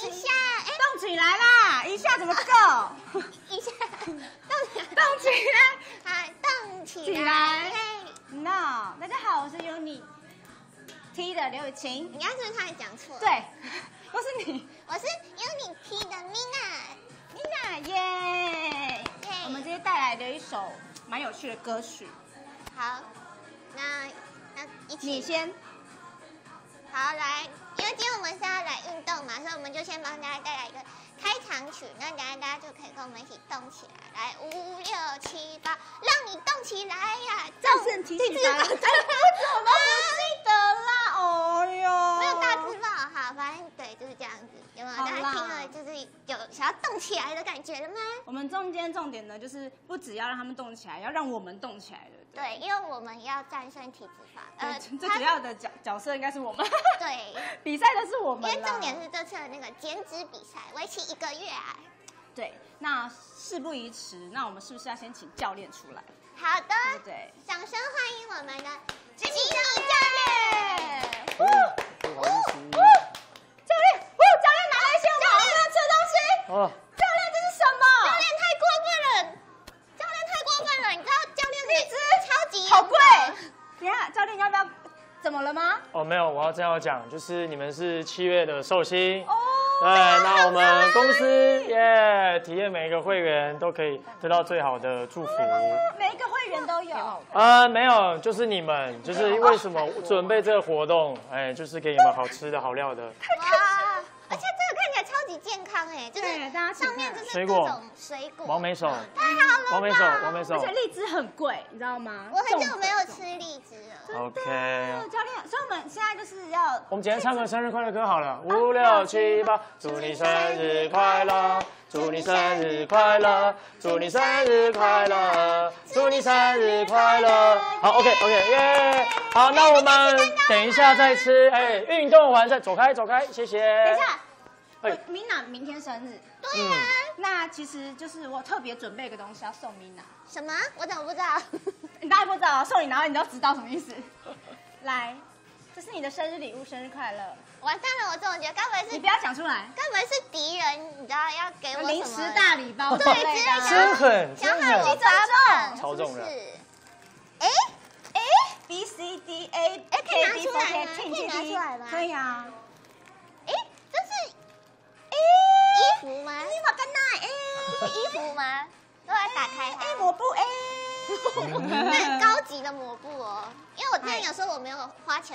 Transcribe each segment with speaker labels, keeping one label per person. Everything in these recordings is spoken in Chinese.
Speaker 1: 一下，
Speaker 2: 动起来啦！一下怎么够？
Speaker 1: 一下，
Speaker 2: 动起来，
Speaker 1: 哎，动起来。
Speaker 2: 来。No， 大家好，我是 Uni T 的刘雨晴。
Speaker 1: 你刚是不是差点讲错？
Speaker 2: 对，都是你。
Speaker 1: 我是 Uni T 的 Mina。
Speaker 2: 耶！我们今天带来的一首蛮有趣的歌曲。
Speaker 1: 好，那一起。
Speaker 2: 你先。
Speaker 1: 好，来，因为今天我们是要来运动嘛，所以我们就先帮大家带来一个开场曲，那等下大家就可以跟我们一起动起来，来5、6、7、8，让你动起来呀！
Speaker 2: 战胜提醒班，我怎么不记得啦？哦哟，
Speaker 1: 没有大字报哈，反正对就是这样子，有没有？大家听了就是有想要动起来的感觉了吗？
Speaker 2: 我们中间重点呢，就是不只要让他们动起来，要让我们动起来的。
Speaker 1: 对，因为我们要战胜体脂肪。
Speaker 2: 最主要的角色应该是我们。
Speaker 1: 对，
Speaker 2: 比赛的是我们。
Speaker 1: 因为重点是这次的那个减脂比赛，为期1个月啊。
Speaker 2: 对，那事不宜迟，那我们是不是要先请教练出来？
Speaker 1: 好的，
Speaker 2: 对，
Speaker 1: 掌声欢迎我们的吉米教练。
Speaker 2: 教练，教练拿来一些我们好吃的东西。
Speaker 3: 哦，
Speaker 2: 教练这是什么？
Speaker 1: 教练太过分了，教练太过分了，你知道教练荔枝超级
Speaker 2: 好贵。等一下，教练要不要？怎么了吗？
Speaker 3: 哦，没有，我要这样讲，就是你们是7月的寿星。
Speaker 2: 哦。
Speaker 3: 对，那我们公司体验每一个会员都可以得到最好的祝福。
Speaker 2: 每一个会员都有。
Speaker 3: 没有，就是你们，就是为什么准备这个活动？就是给你们好吃的好料的。
Speaker 1: 哇，而且这个看起来超级健康哎，就是上面就是各种水果。
Speaker 3: 王梅手。
Speaker 1: 太好了吧。
Speaker 3: 王梅手，王梅手。
Speaker 2: 而且荔枝很贵，你知道吗？
Speaker 1: 我很久没有吃荔枝了。
Speaker 3: OK。
Speaker 2: 教练，所以我们现在就是要，
Speaker 3: 我们今天唱个生日快乐歌好了，5、6、7、8，祝你生日快乐，祝你生日快乐，祝你生日快乐，祝你生日快乐。好 ，OK， 耶！好，那我们等一下再吃，运动完再走开，谢谢。
Speaker 2: 等一下。Mina 明天生日，
Speaker 1: 对呀。
Speaker 2: 那其实就是我特别准备一个东西要送 Mina。
Speaker 1: 什么？我怎么不知道？
Speaker 2: 你当然不知道，送你然后你就知道什么意思。来，这是你的生日礼物，生日快乐。
Speaker 1: 完蛋了，我总觉得该不会是……
Speaker 2: 你不要讲出来。
Speaker 1: 该不会是敌人？你知道要给我
Speaker 2: 零食大礼包？
Speaker 1: 对，之类的。
Speaker 3: 真狠，
Speaker 1: 想好几重，
Speaker 3: 超重了。
Speaker 1: B
Speaker 2: C D A，
Speaker 1: 可以拿出来吗？
Speaker 2: 可以
Speaker 1: 拿出来吗？
Speaker 2: 可以啊。
Speaker 1: 这是衣服吗？
Speaker 2: 你把干奶
Speaker 1: 是衣服吗？都来打开它。
Speaker 2: 抹布
Speaker 1: 那很高级的抹布哦，因为我之前有说我没有花钱。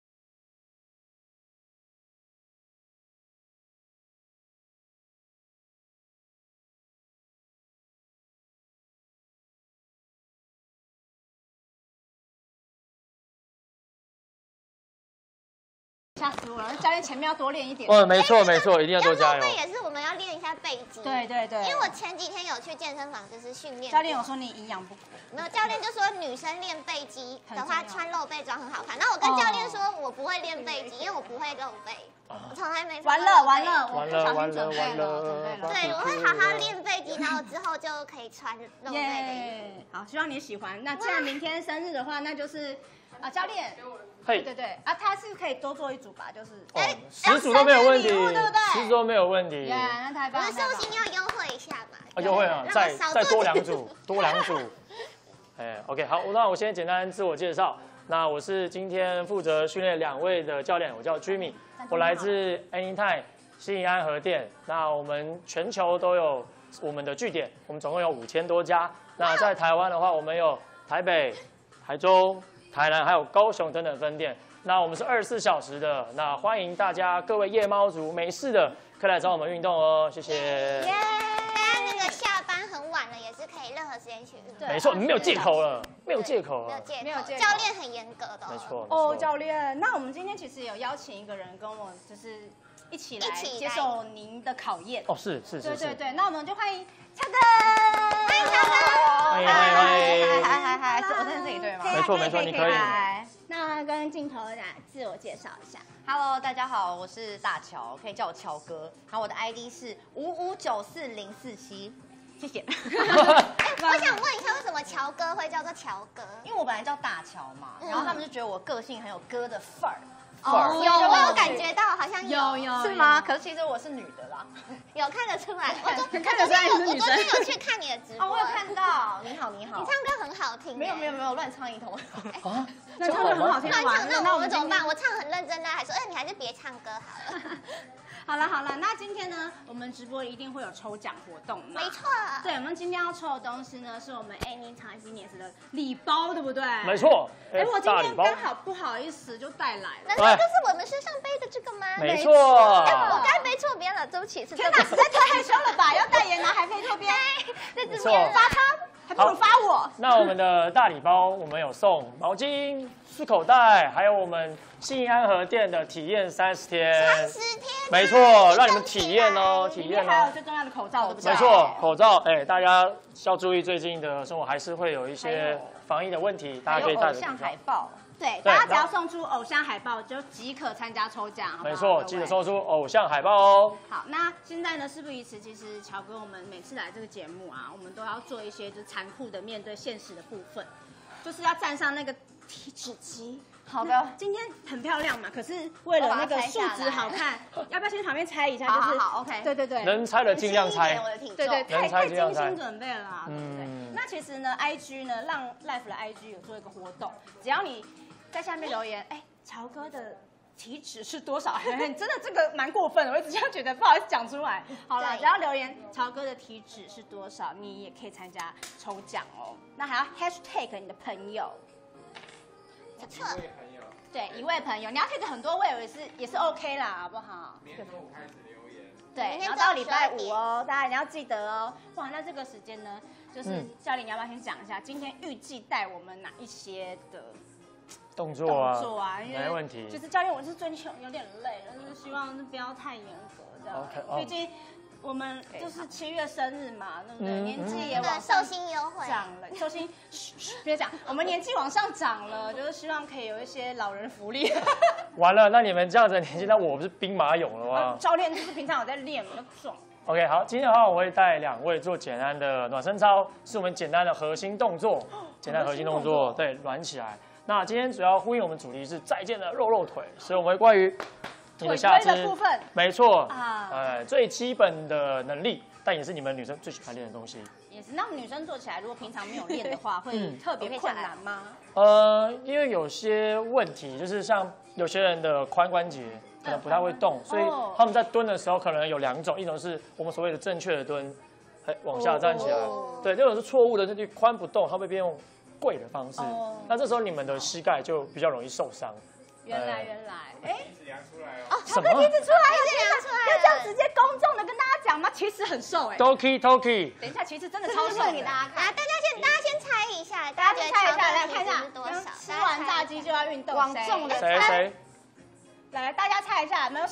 Speaker 2: 吓死我了！教练前面要多练一点。
Speaker 3: 没错，一定要多加油。
Speaker 1: 背也是我们要练一下背肌。
Speaker 2: 对。
Speaker 1: 因为我前几天有去健身房，就是训练。
Speaker 2: 教练有说你营养不足。
Speaker 1: 没有，教练就说女生练背肌的话，穿露背装很好看。那我跟教练说，我不会练背肌，因为我不会露背，我从来没。
Speaker 2: 完了，我不小心准备了。
Speaker 1: 对，我会好好练背肌，然后之后就可以穿露背的衣服。
Speaker 2: 好，希望你喜欢。那既然明天生日的话，那就是教练。
Speaker 3: 对
Speaker 2: 他是可以多做一组吧，就是
Speaker 3: 10组都没有问题，
Speaker 2: 对不对
Speaker 3: 10组都没有问题。
Speaker 2: 那太棒了。
Speaker 1: 我们寿星要优惠一下嘛？
Speaker 3: 优惠啊，再多2组，多2组。OK， 好，那我先简单自我介绍。那我是今天负责训练2位的教练，我叫 Jimmy， 我来自 Anytime 新义安和店。那我们全球都有我们的据点，我们总共有5000多家。那在台湾的话，我们有台北、台中、台南还有高雄等等分店，那我们是24小时的，那欢迎大家各位夜猫族没事的可以来找我们运动哦，谢谢。
Speaker 1: 大家那个下班很晚了，也是可以任何时间去运动。
Speaker 3: 没错，没有借口了，没有借口了，
Speaker 1: 没有借口。教练很严格的。
Speaker 3: 没错。
Speaker 2: 哦，教练，那我们今天其实有邀请一个人跟我就是一起来接受您的考验。
Speaker 3: 哦，是。
Speaker 2: 对，那我们就欢迎乔哥，
Speaker 1: 欢迎乔哥。
Speaker 3: 欢迎。
Speaker 2: 嗨，我在这里对吗？
Speaker 3: 没错，你可以。
Speaker 2: 那跟镜头自我介绍一下。
Speaker 4: Hello， 大家好，我是大乔，可以叫我乔哥。然后我的 ID 是5594047，谢谢。
Speaker 1: 我想问一下，为什么乔哥会叫做乔哥？
Speaker 4: 因为我本来叫大乔嘛，然后他们就觉得我个性很有哥的范儿。
Speaker 3: 范儿。
Speaker 1: 有没有感觉到？好像
Speaker 2: 有
Speaker 4: 是吗？可是其实我是女的啦。
Speaker 1: 有看得出来，我
Speaker 2: 看得出来你是女生。
Speaker 1: 我昨天有去看你的直播，
Speaker 4: 我有看到。你好，你好。
Speaker 1: 你唱歌很好听。
Speaker 4: 没有，乱唱一通。
Speaker 3: 啊，
Speaker 2: 那唱歌很好听
Speaker 1: 乱
Speaker 2: 吗？
Speaker 1: 唱，那我们怎么办？我唱很认真的，还说，你还是别唱歌好了。
Speaker 2: 好了，那今天呢，我们直播一定会有抽奖活动嘛？
Speaker 1: 没错。
Speaker 2: 对，我们今天要抽的东西呢，是我们 Anytime 今年的礼包，对不对？
Speaker 3: 没错。
Speaker 2: 我今天刚好不好意思就带来了。
Speaker 1: 难道就是我们身上背的这个吗？
Speaker 3: 没错。
Speaker 1: 我刚背错边了，对不起。
Speaker 2: 天哪，实在太害羞了吧？要代言呢，还背错边，
Speaker 1: 在这边
Speaker 2: 发他，还不如发我。
Speaker 3: 那我们的大礼包，我们有送毛巾、束口袋，还有我们信安和店的体验30天。
Speaker 1: 30天。
Speaker 3: 没错，让你们体验哦，体验哦。
Speaker 2: 还有最重要的口罩，对不对？
Speaker 3: 没错，口罩，大家要注意最近的生活还是会有一些防疫的问题，大家可以戴着口罩。
Speaker 4: 偶像海报。
Speaker 2: 对，大家只要送出偶像海报就即可参加抽奖，好不好？
Speaker 3: 没错，记得送出偶像海报哦。
Speaker 2: 好，那现在呢，事不宜迟，其实乔哥，我们每次来这个节目啊，我们都要做一些就是残酷的面对现实的部分，就是要站上那个体脂机。
Speaker 4: 好的，
Speaker 2: 今天很漂亮嘛，可是为了那个数值好看，要不要先旁边猜一下？就是
Speaker 4: 好 OK，
Speaker 2: 对，
Speaker 3: 能猜的尽量猜。
Speaker 2: 对，
Speaker 3: 能猜尽量猜。
Speaker 2: 太精心准备了啦，对不对？那其实呢 ，IG 呢，让 Life 的 IG 有做一个活动，只要你在下面留言，乔哥的体脂是多少？真的这个蛮过分的，我一直这样觉得，不好意思讲出来。好了，只要留言乔哥的体脂是多少，你也可以参加抽奖哦。那还要 hashtag 你的朋友。
Speaker 1: 不错。
Speaker 2: 对，1位朋友，你要 take 很多位也是 OK 啦，好不好？
Speaker 5: 明天中午开始留言。
Speaker 2: 对，然后到礼拜5哦，大家一定要记得哦。哇，那这个时间呢，就是教练，你要不要先讲一下今天预计带我们哪一些的
Speaker 3: 动作啊？没问题。
Speaker 2: 就是教练，我是最近有点累了，就是希望不要太严格这样。
Speaker 3: OK，
Speaker 2: 毕竟我们就是7月生日嘛，对不对？年纪也往
Speaker 1: 寿星优惠
Speaker 2: 涨了，寿星别讲，我们年纪往上涨了，就是希望可以有一些老人福利。
Speaker 3: 完了，那你们这样子的年纪，那我不是兵马俑了吗？
Speaker 2: 教练就是平常有在练，比较壮。
Speaker 3: OK， 好，今天的话我会带2位做简单的暖身操，是我们简单的核心动作，简单核心动作，对，暖起来。那今天主要呼应我们主题是再见的肉腿，所以我们会关于你的下肢
Speaker 2: 的部分，
Speaker 3: 没错，最基本的能力，但也是你们女生最喜欢练的东西。
Speaker 2: 也是，那我们女生做起来，如果平常没有练的话，会特别困难吗？
Speaker 3: 因为有些问题，就是像有些人的髋关节可能不太会动，所以他们在蹲的时候可能有2种，一种是我们所谓的正确的蹲，往下站起来，对，这种是错误的，就是髋不动，它会变用跪的方式，那这时候你们的膝盖就比较容易受伤。
Speaker 2: 原来，
Speaker 3: 什么？
Speaker 2: 体脂出来了，要这样直接公众的跟大家讲吗？其实很瘦
Speaker 3: Toki，
Speaker 2: 等一下，其实真的超瘦给大家看。
Speaker 1: 大家先猜一下，
Speaker 2: 大家先猜一下，来看一下
Speaker 1: 是多少？
Speaker 2: 吃完炸鸡就要运动，
Speaker 4: 往重的
Speaker 3: 谁？
Speaker 2: 来，大家猜一下，有没有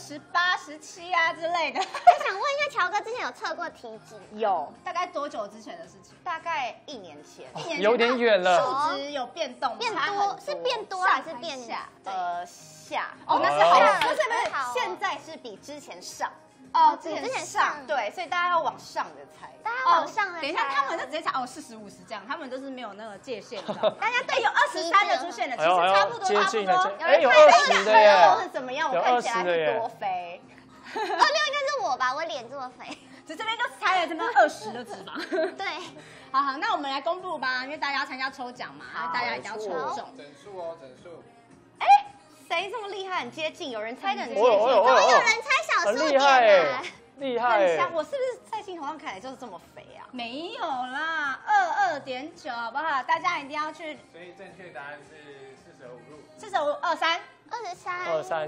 Speaker 2: 18、17啊之类的？
Speaker 1: 我想问一下，乔哥之前有测过体脂？
Speaker 4: 有，
Speaker 2: 大概多久之前的事情？
Speaker 4: 大概1年前。
Speaker 3: 有点远了。
Speaker 2: 数值有变动吗？
Speaker 1: 变多是变多还是变
Speaker 4: 下？下。
Speaker 2: 那是好，
Speaker 4: 不是，现在是比之前上。
Speaker 1: 之前上，
Speaker 4: 对，所以大家要往上的猜。
Speaker 1: 大家往上的。
Speaker 2: 等一下，他们就直接猜40、50这样，他们都是没有那个界限的。
Speaker 1: 大家
Speaker 2: 有23的出现了，其实差不多。
Speaker 3: 接近了，
Speaker 1: 有
Speaker 3: 20的耶。
Speaker 4: 是怎么样？我看起来是多肥。
Speaker 1: 26应该是我吧，我脸这么肥。
Speaker 2: 这边就猜了这么20的脂肪。
Speaker 1: 对。
Speaker 2: 好，那我们来公布吧，因为大家要参加抽奖嘛，大家一定要抽中。
Speaker 5: 整数哦，整数。
Speaker 4: 谁这么厉害？很接近，有人猜的很接近。
Speaker 1: 怎么有人猜小数点啊？
Speaker 3: 厉害！
Speaker 4: 我是不是在镜头上看起来就是这么肥啊？
Speaker 2: 没有啦，22.9，好不好？大家一定要去。
Speaker 5: 所以正确答案是
Speaker 2: 45、
Speaker 1: 23。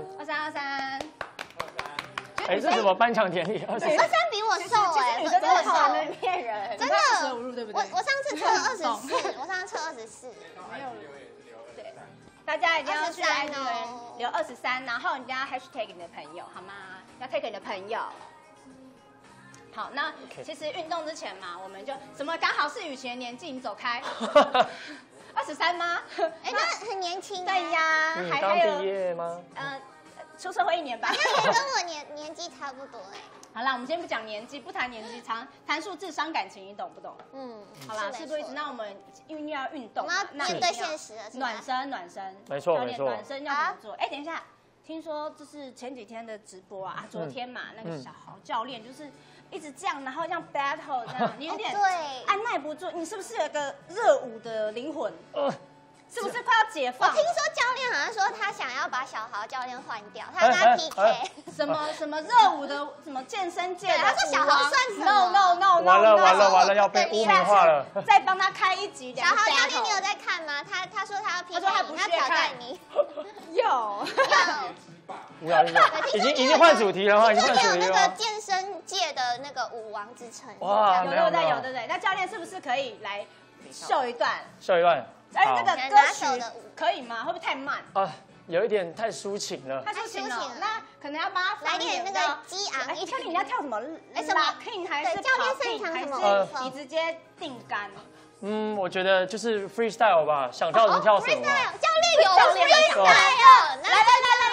Speaker 3: 这什么颁奖典礼？23
Speaker 1: 比我瘦
Speaker 2: 女生真的
Speaker 4: 好能骗人，
Speaker 1: 真的。
Speaker 2: 对不对？
Speaker 1: 我上次测24，我上次测24。
Speaker 2: 没有。对，大家一定要去留23，然后你一定要 hashtag 你的朋友，好吗？要 take 你的朋友。好，那其实运动之前嘛，我们就什么刚好是雨晴的年纪，你走开。23吗？
Speaker 1: 那很年轻。
Speaker 2: 对呀，
Speaker 3: 你刚毕业吗？
Speaker 2: 出社会1年吧。
Speaker 1: 那也跟我年纪差不多
Speaker 2: 好啦，我们先不讲年纪，不谈年纪，谈数字伤感情，你懂不懂？好啦，事不宜迟，那我们因为要运动，
Speaker 1: 我们要面对现实了，
Speaker 2: 暖身。
Speaker 3: 没错。
Speaker 2: 暖身要怎么做？等一下， 听说就是前几天的直播啊，昨天嘛，那个小豪教练就是一直这样，然后这样 battle 这样，你有点按耐不住，你是不是有个热舞的灵魂？是不是快要解放？
Speaker 1: 我听说教练好像说他想要把小豪教练换掉，他跟他 PK。
Speaker 2: 什么热舞的什么健身界的，
Speaker 1: 他说小豪算什么
Speaker 2: ？No，
Speaker 3: 完了，要被污名化了。
Speaker 2: 再帮他开一集。
Speaker 1: 小豪教练，你有在看吗？他说他要 PK，他挑战你。
Speaker 2: 有。
Speaker 3: 无聊，已经换主题了哈，已经换主题了。
Speaker 1: 有那个健身界的那个舞王之称。
Speaker 3: 哇，
Speaker 2: 有对不对？那教练是不是可以来秀一段？哎，那个歌曲可以吗？会不会太慢？
Speaker 3: 有一点太抒情了。
Speaker 2: 太抒情了，那可能要帮他
Speaker 1: 来点那个激昂一点。
Speaker 2: 你要跳什么？什么 king 还是
Speaker 1: 教练擅长什
Speaker 2: 么？你直接定杆。
Speaker 3: 我觉得就是 freestyle 吧，想跳什么跳什么。
Speaker 1: 教练有 freestyle，来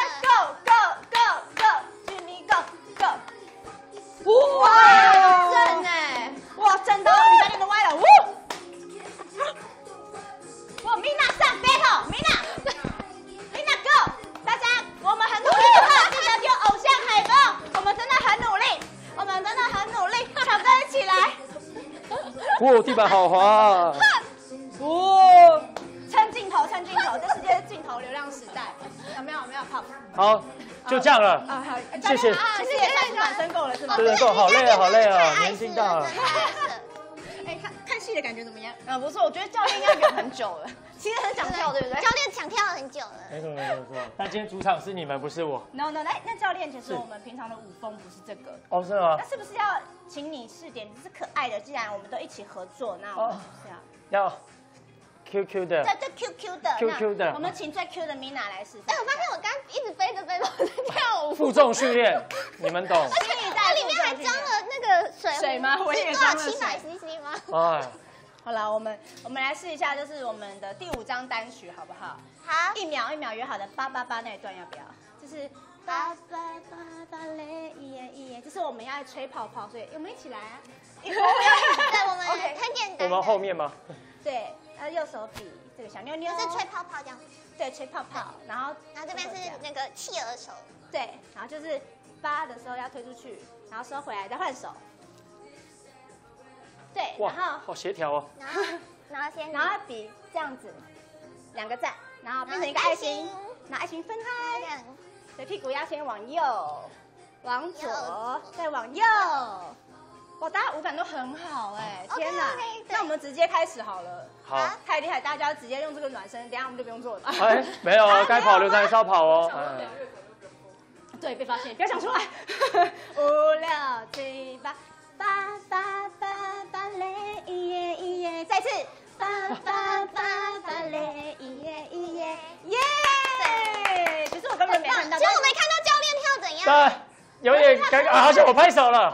Speaker 2: ，go Jimmy go。哇，
Speaker 1: 真哎，
Speaker 2: 哇，真的，你教练都歪了，哇 Mina 上 battle，Mina go， 大家我们很努力的话，记得丢偶像海报，我们真的很努力，挑战一起来。
Speaker 3: 地板好滑。
Speaker 2: 撑镜头，这世界是镜头流量时代，有没有？
Speaker 3: 好，就这样了。谢谢。
Speaker 2: 其实也算是暖身够了，是吗？
Speaker 3: 对，够，好累啊，年纪大了。
Speaker 2: 哎，看戏的感觉怎么样？
Speaker 4: 不错，我觉得教练应该忍很久了，其实很想跳，对不对？
Speaker 1: 教练想跳很久了。
Speaker 3: 没错。但今天主场是你们，不是我。
Speaker 2: No， 那教练，其实我们平常的舞风不是这个。
Speaker 3: 哦，是吗？
Speaker 2: 那是不是要请你试点？你是可爱的，既然我们都一起合作，那我们是
Speaker 3: 要 QQ 的。
Speaker 2: 对 QQ 的。我们请最 Q 的 Mina 来试。
Speaker 1: 哎，我发现我刚一直飞着在跳舞。
Speaker 3: 负重训练，你们懂。
Speaker 1: 它里面还装了那个水
Speaker 2: 吗？我也
Speaker 1: 装了700cc 吗？
Speaker 3: 哎。
Speaker 2: 好了，我们来试一下，就是我们的第5张单曲，好不好？
Speaker 1: 好。
Speaker 2: 1秒约好的888那一段要不要？就是888嘞耶，就是我们要吹泡泡，所以我们一起来啊！
Speaker 1: 对，我们很简单。
Speaker 3: 我们后面吗？
Speaker 2: 对，右手比这个小妞妞，
Speaker 1: 是吹泡泡这样。
Speaker 2: 对，吹泡泡，然后
Speaker 1: 这边是那个企鹅手。
Speaker 2: 对，然后就是8的时候要推出去，然后收回来再换手。对，然后
Speaker 3: 好协调哦。
Speaker 2: 然后比这样子，2个赞，然后变成一个爱心，拿爱心分开。对，屁股要先往右，往左，再往右。哇，大家舞感都很好哎，天哪！那我们直接开始好了。
Speaker 3: 好，
Speaker 2: 太厉害，大家直接用这个暖身，等下我们就不用做了。
Speaker 3: 哎，没有啊，该跑流程还是要跑哦。
Speaker 2: 对，被发现，不要讲出来。5、6、7、8。8嘞耶，再次8嘞耶，其实我根本没看到，
Speaker 1: 其实我没看到教练跳怎样。
Speaker 3: 对，有点尴尬，好险我拍手了，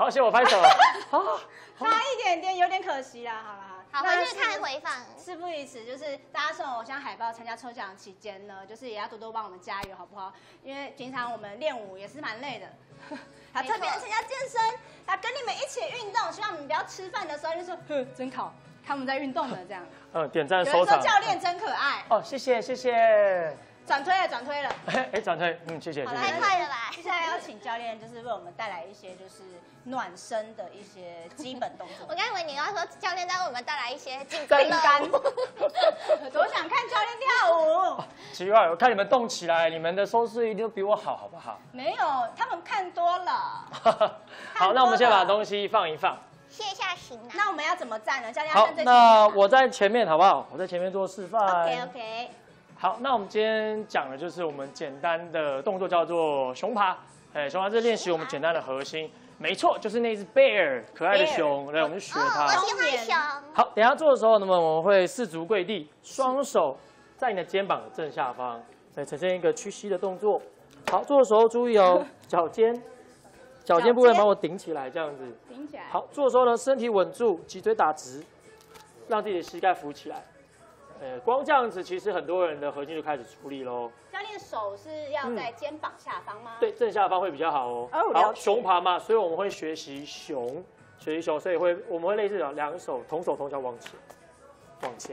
Speaker 2: 差一点，有点可惜啦，好，
Speaker 1: 回去看回放。
Speaker 2: 事不宜迟，就是大家送偶像海报参加抽奖期间呢，就是也要多多帮我们加油，好不好？因为平常我们练舞也是蛮累的。他特别参加健身，他跟你们一起运动，希望你们不要吃饭的时候就说“真好”，他们在运动的这样。
Speaker 3: 点赞收藏。
Speaker 2: 教练真可爱。
Speaker 3: 哦，谢谢。
Speaker 2: 转推了。
Speaker 3: 哎，转推，谢谢。
Speaker 1: 太快了吧！
Speaker 2: 接下来要请教练，就是为我们带来一些就是暖身的一些基本动作。
Speaker 1: 我刚以为你要说教练在为我们带来一些
Speaker 2: 定杆。多想看教练跳舞。
Speaker 3: 奇怪，我看你们动起来，你们的收视率一定比我好，好不好？
Speaker 2: 没有，他们看多了。
Speaker 3: 好，那我们先把东西放一放，
Speaker 1: 卸下行囊。
Speaker 2: 那我们要怎么站呢？教练
Speaker 3: 好，那我在前面好不好？我在前面做示范。
Speaker 2: OK。
Speaker 3: 好，那我们今天讲的就是我们简单的动作，叫做熊爬。熊爬是练习我们简单的核心。没错，就是那只 bear 可爱的熊，来，我们就学它。
Speaker 1: 我喜欢熊。
Speaker 3: 好，等一下做的时候，那么我们会4足跪地，双手在你的肩膀的正下方，再呈现一个屈膝的动作。好，做的时候注意哦，脚尖部分帮我顶起来，这样子。
Speaker 2: 顶起来。
Speaker 3: 好，做的时候呢，身体稳住，脊椎打直，让自己的膝盖浮起来。光这样子，其实很多人的核心就开始出力喽。
Speaker 2: 教练手是要在肩膀下方吗？
Speaker 3: 对，正下方会比较好哦。好，熊爬嘛，所以我们会学习熊，所以我们会类似2手同手同脚往前，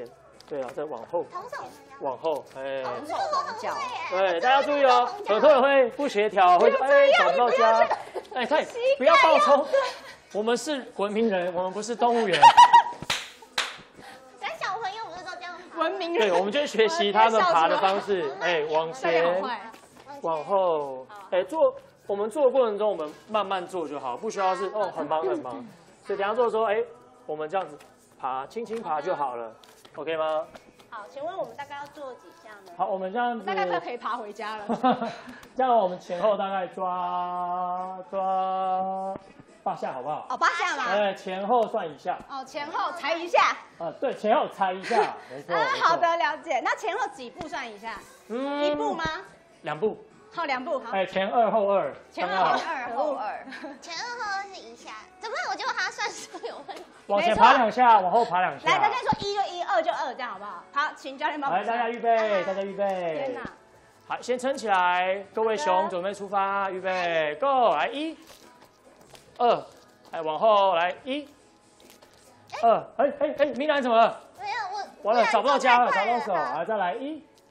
Speaker 3: 对啊，再往后，
Speaker 1: 同手
Speaker 3: 往后，哎，
Speaker 4: 同手同脚，
Speaker 3: 对，大家注意哦，很多人会不协调，会找不到家，哎，对，不要暴冲，我们是文明人，我们不是动物园。
Speaker 1: 但小朋友不是都这样爬？
Speaker 2: 文明
Speaker 3: 对，
Speaker 2: 人。
Speaker 3: 我们就学习他们爬的方式，哎，往前，往后，哎，我们做的过程中，我们慢慢做就好，不需要是哦很忙很忙。所以等一下做的时候，哎，我们这样子爬，轻轻爬就好了 ，OK 吗？
Speaker 2: 好，请问我们大概要做几下呢？
Speaker 3: 好，我们这样子，
Speaker 2: 大概就可以爬回家了。
Speaker 3: 这样我们前后大概抓8下，好不好？
Speaker 2: 哦，8下嘛。
Speaker 3: 哎，前后算一下。
Speaker 2: 哦，前后踩一下。
Speaker 3: 对，前后踩一下，没错。
Speaker 2: 好的，了解。那前后几步算一下？一步吗
Speaker 3: ？2步。
Speaker 2: 好，2步。好。
Speaker 3: 哎，前2后2。
Speaker 2: 前2后2。
Speaker 1: 前2后2是1下，怎么办？我觉得他算数有问题。
Speaker 3: 往前爬2下，往后爬2下。
Speaker 2: 来，大家说1就1，2就2，这样好不好？好，请教练帮我。
Speaker 3: 来，大家预备，大家预备。
Speaker 2: 天哪！
Speaker 3: 好，先撑起来，各位熊准备出发，预备 ，Go！ 来1、2，来往后来1、2，哎，明兰怎么了？
Speaker 1: 没有我。
Speaker 3: 完了，找不到家了，找不到手，来再来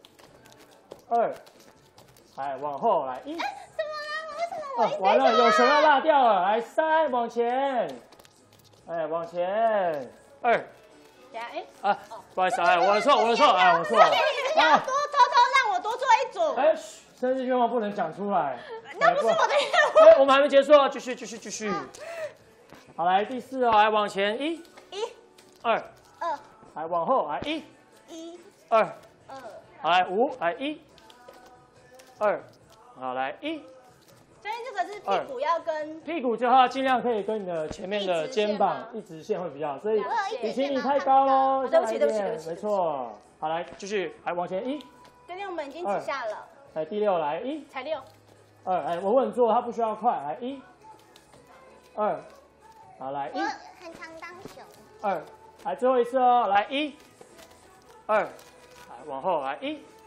Speaker 3: 1、2，来往后来1。
Speaker 1: 怎么了？为什么我
Speaker 3: 完了，有绳要落掉了，来3，往前，哎，往前2。不好意思，哎，我的错，哎，我的错。
Speaker 2: 你要偷偷让我多做一组。
Speaker 3: 哎，生日愿望不能讲出来。
Speaker 2: 那不是我的愿望。
Speaker 3: 哎，我们还没结束哦，继续。好，来第4哦，来往前1、2，来往后来1、2，好来5，来1、2，好来1。
Speaker 2: 所以这个是屁股要跟
Speaker 3: 屁股的话，尽量可以跟你的前面的肩膀一直线会比较好，所以比起你太高喽。
Speaker 2: 对不起，
Speaker 3: 没错。好，来继续，来往前1。
Speaker 2: 对面我们已经几下了。
Speaker 3: 来第6，来1、
Speaker 2: 才6。
Speaker 3: 哎，稳稳做，它不需要快，来1、2，好来1、
Speaker 1: 我很常当熊。
Speaker 3: 2，来最后一次哦，来1、2，来往后来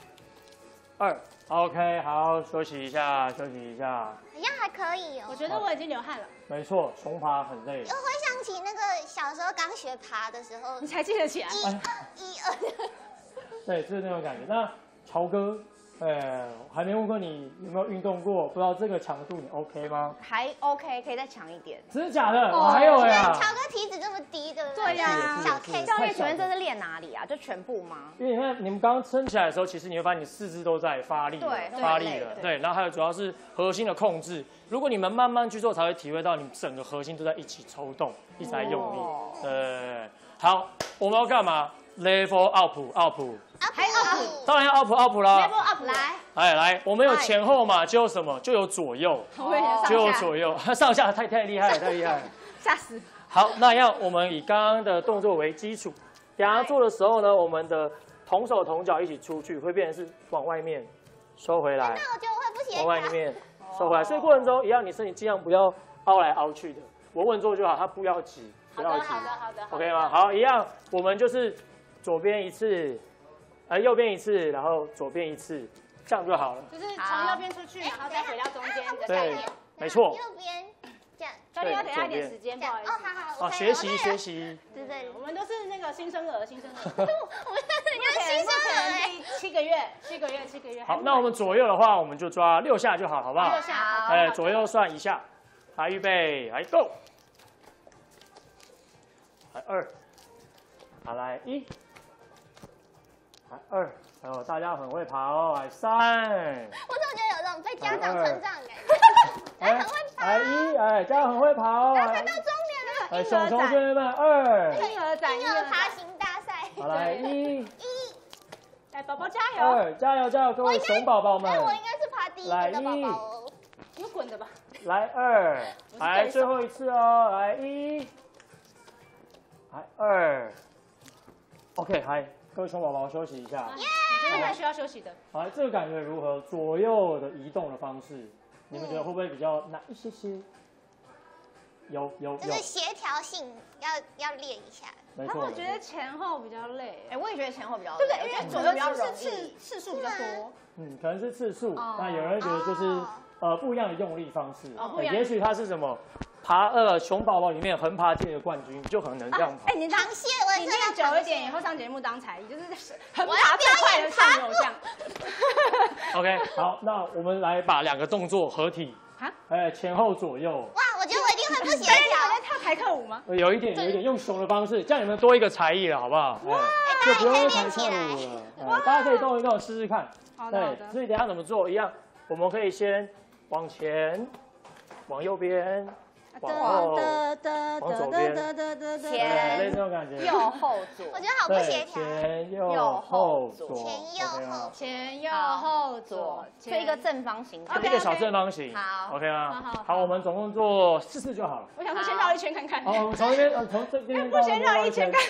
Speaker 3: 1、2。OK， 好，休息一下。
Speaker 1: 好像还可以哦。
Speaker 2: 我觉得我已经流汗了。
Speaker 3: 没错，熊爬很累。
Speaker 1: 又回想起那个小时候刚学爬的时候，
Speaker 2: 你才记得起来。
Speaker 1: 1、2。
Speaker 3: 对，就是那种感觉。那乔哥，还没问过你有没有运动过，不知道这个强度你 OK 吗？
Speaker 4: 还 OK， 可以再强一点。
Speaker 3: 真的假的？我还有呀。
Speaker 1: 乔哥体脂这么低，对不对？
Speaker 2: 对呀
Speaker 1: 小 K。
Speaker 4: 教练，请问这是练哪里啊？就全部吗？
Speaker 3: 因为你看你们刚刚撑起来的时候，其实你会发现你4肢都在发力，发力了，对。然后还有主要是核心的控制。如果你们慢慢去做，才会体会到你整个核心都在一起抽动，一直在用力。好，我们要干嘛 ？Level up。
Speaker 2: 还 up，
Speaker 3: 当然要 up 啦。
Speaker 2: level up 来。
Speaker 3: 来，我们有前后嘛，就有什么？就有左右，就有左右，上下太厉害了，
Speaker 2: 吓死。
Speaker 3: 好，那我们以刚刚的动作为基础，等下做的时候呢，我们的同手同脚一起出去，会变成是往外面收回来，
Speaker 1: 那我觉得我会不协调。
Speaker 3: 往外面收回来。所以过程中一样，你身体尽量不要凹来凹去的，稳稳做就好，它不要急，不要急。
Speaker 2: 好的。
Speaker 3: OK 吗？好，一样，我们就是左边1次，右边1次，然后左边1次，这样就好了。
Speaker 2: 就是从右边出去，然后再回到中间。
Speaker 3: 对，没错。
Speaker 1: 右边这样。
Speaker 2: 教练要给他一点时间，不好意思。
Speaker 1: 好。
Speaker 3: 学习。
Speaker 1: 对。
Speaker 2: 我们都是那个新生儿。
Speaker 1: 我们新生儿
Speaker 2: 7个月。
Speaker 3: 好，那我们左右的话，我们就抓6下就好，好不好？
Speaker 2: 6下。
Speaker 3: 左右算1下。来，预备，来 ，Go。来2，好来1，来2，然后大家很会爬哦，来3，
Speaker 1: 我怎么觉得有这种被家长成长的感觉？很会爬。
Speaker 3: 来1，大家很会爬哦。
Speaker 1: 快到终点了。
Speaker 3: 熊同学们2，
Speaker 2: 婴儿爬行
Speaker 1: 大赛。
Speaker 3: 好来1，
Speaker 2: 来宝宝加油
Speaker 3: ！2，加油，各位熊宝宝们！
Speaker 1: 我应该是爬第一个的宝宝哦。
Speaker 2: 你滚的吧。
Speaker 3: 来2，来最后一次哦，来1，来2。OK， 来各位熊宝宝休息一下。
Speaker 2: 你觉得蛮需要休息的。
Speaker 3: 好，这个感觉如何？左右的移动的方式，你们觉得会不会比较难一些？有。
Speaker 1: 就是协调性要练一下。
Speaker 3: 没错。
Speaker 2: 我觉得前后比较累。
Speaker 4: 我也觉得前后比较累，
Speaker 2: 对不对？因为左右
Speaker 4: 比较容
Speaker 2: 易，次数比较多。
Speaker 3: 可能是次数。那有人觉得就是不一样的用力方式。也许它是什么熊宝宝里面横爬界的冠军，就可能这样跑。
Speaker 2: 哎，你当
Speaker 1: 螃蟹，我
Speaker 2: 你
Speaker 1: 知道
Speaker 2: 练久一点，以后上节目当才艺，就是横爬最快的少女偶像。
Speaker 3: OK， 好，那我们来把2个动作合体，前后左右。
Speaker 1: 哇，我觉得我一定会不协
Speaker 2: 所以你有
Speaker 1: 调。
Speaker 2: 在跳台客舞吗？
Speaker 3: 有一点，用熊的方式，这样你们多一个才艺了，好不好？就不用弹跳舞了。大家可以动一动，试试看。对，所以等一下怎么做一样，我们可以先往前，往右边。往后，往左边，
Speaker 4: 前
Speaker 3: 类似那种感觉。
Speaker 4: 右后左，
Speaker 1: 我觉得好不协调。
Speaker 3: 前右后左，
Speaker 2: 前右后左，
Speaker 4: 就一个正方形，
Speaker 3: 一个小正方形。
Speaker 4: 好
Speaker 3: ，OK 吗？好，我们总共做4次就好了。
Speaker 2: 我想说先绕一圈看看。
Speaker 3: 好，我们从这边，从这边到
Speaker 2: 先绕一圈看。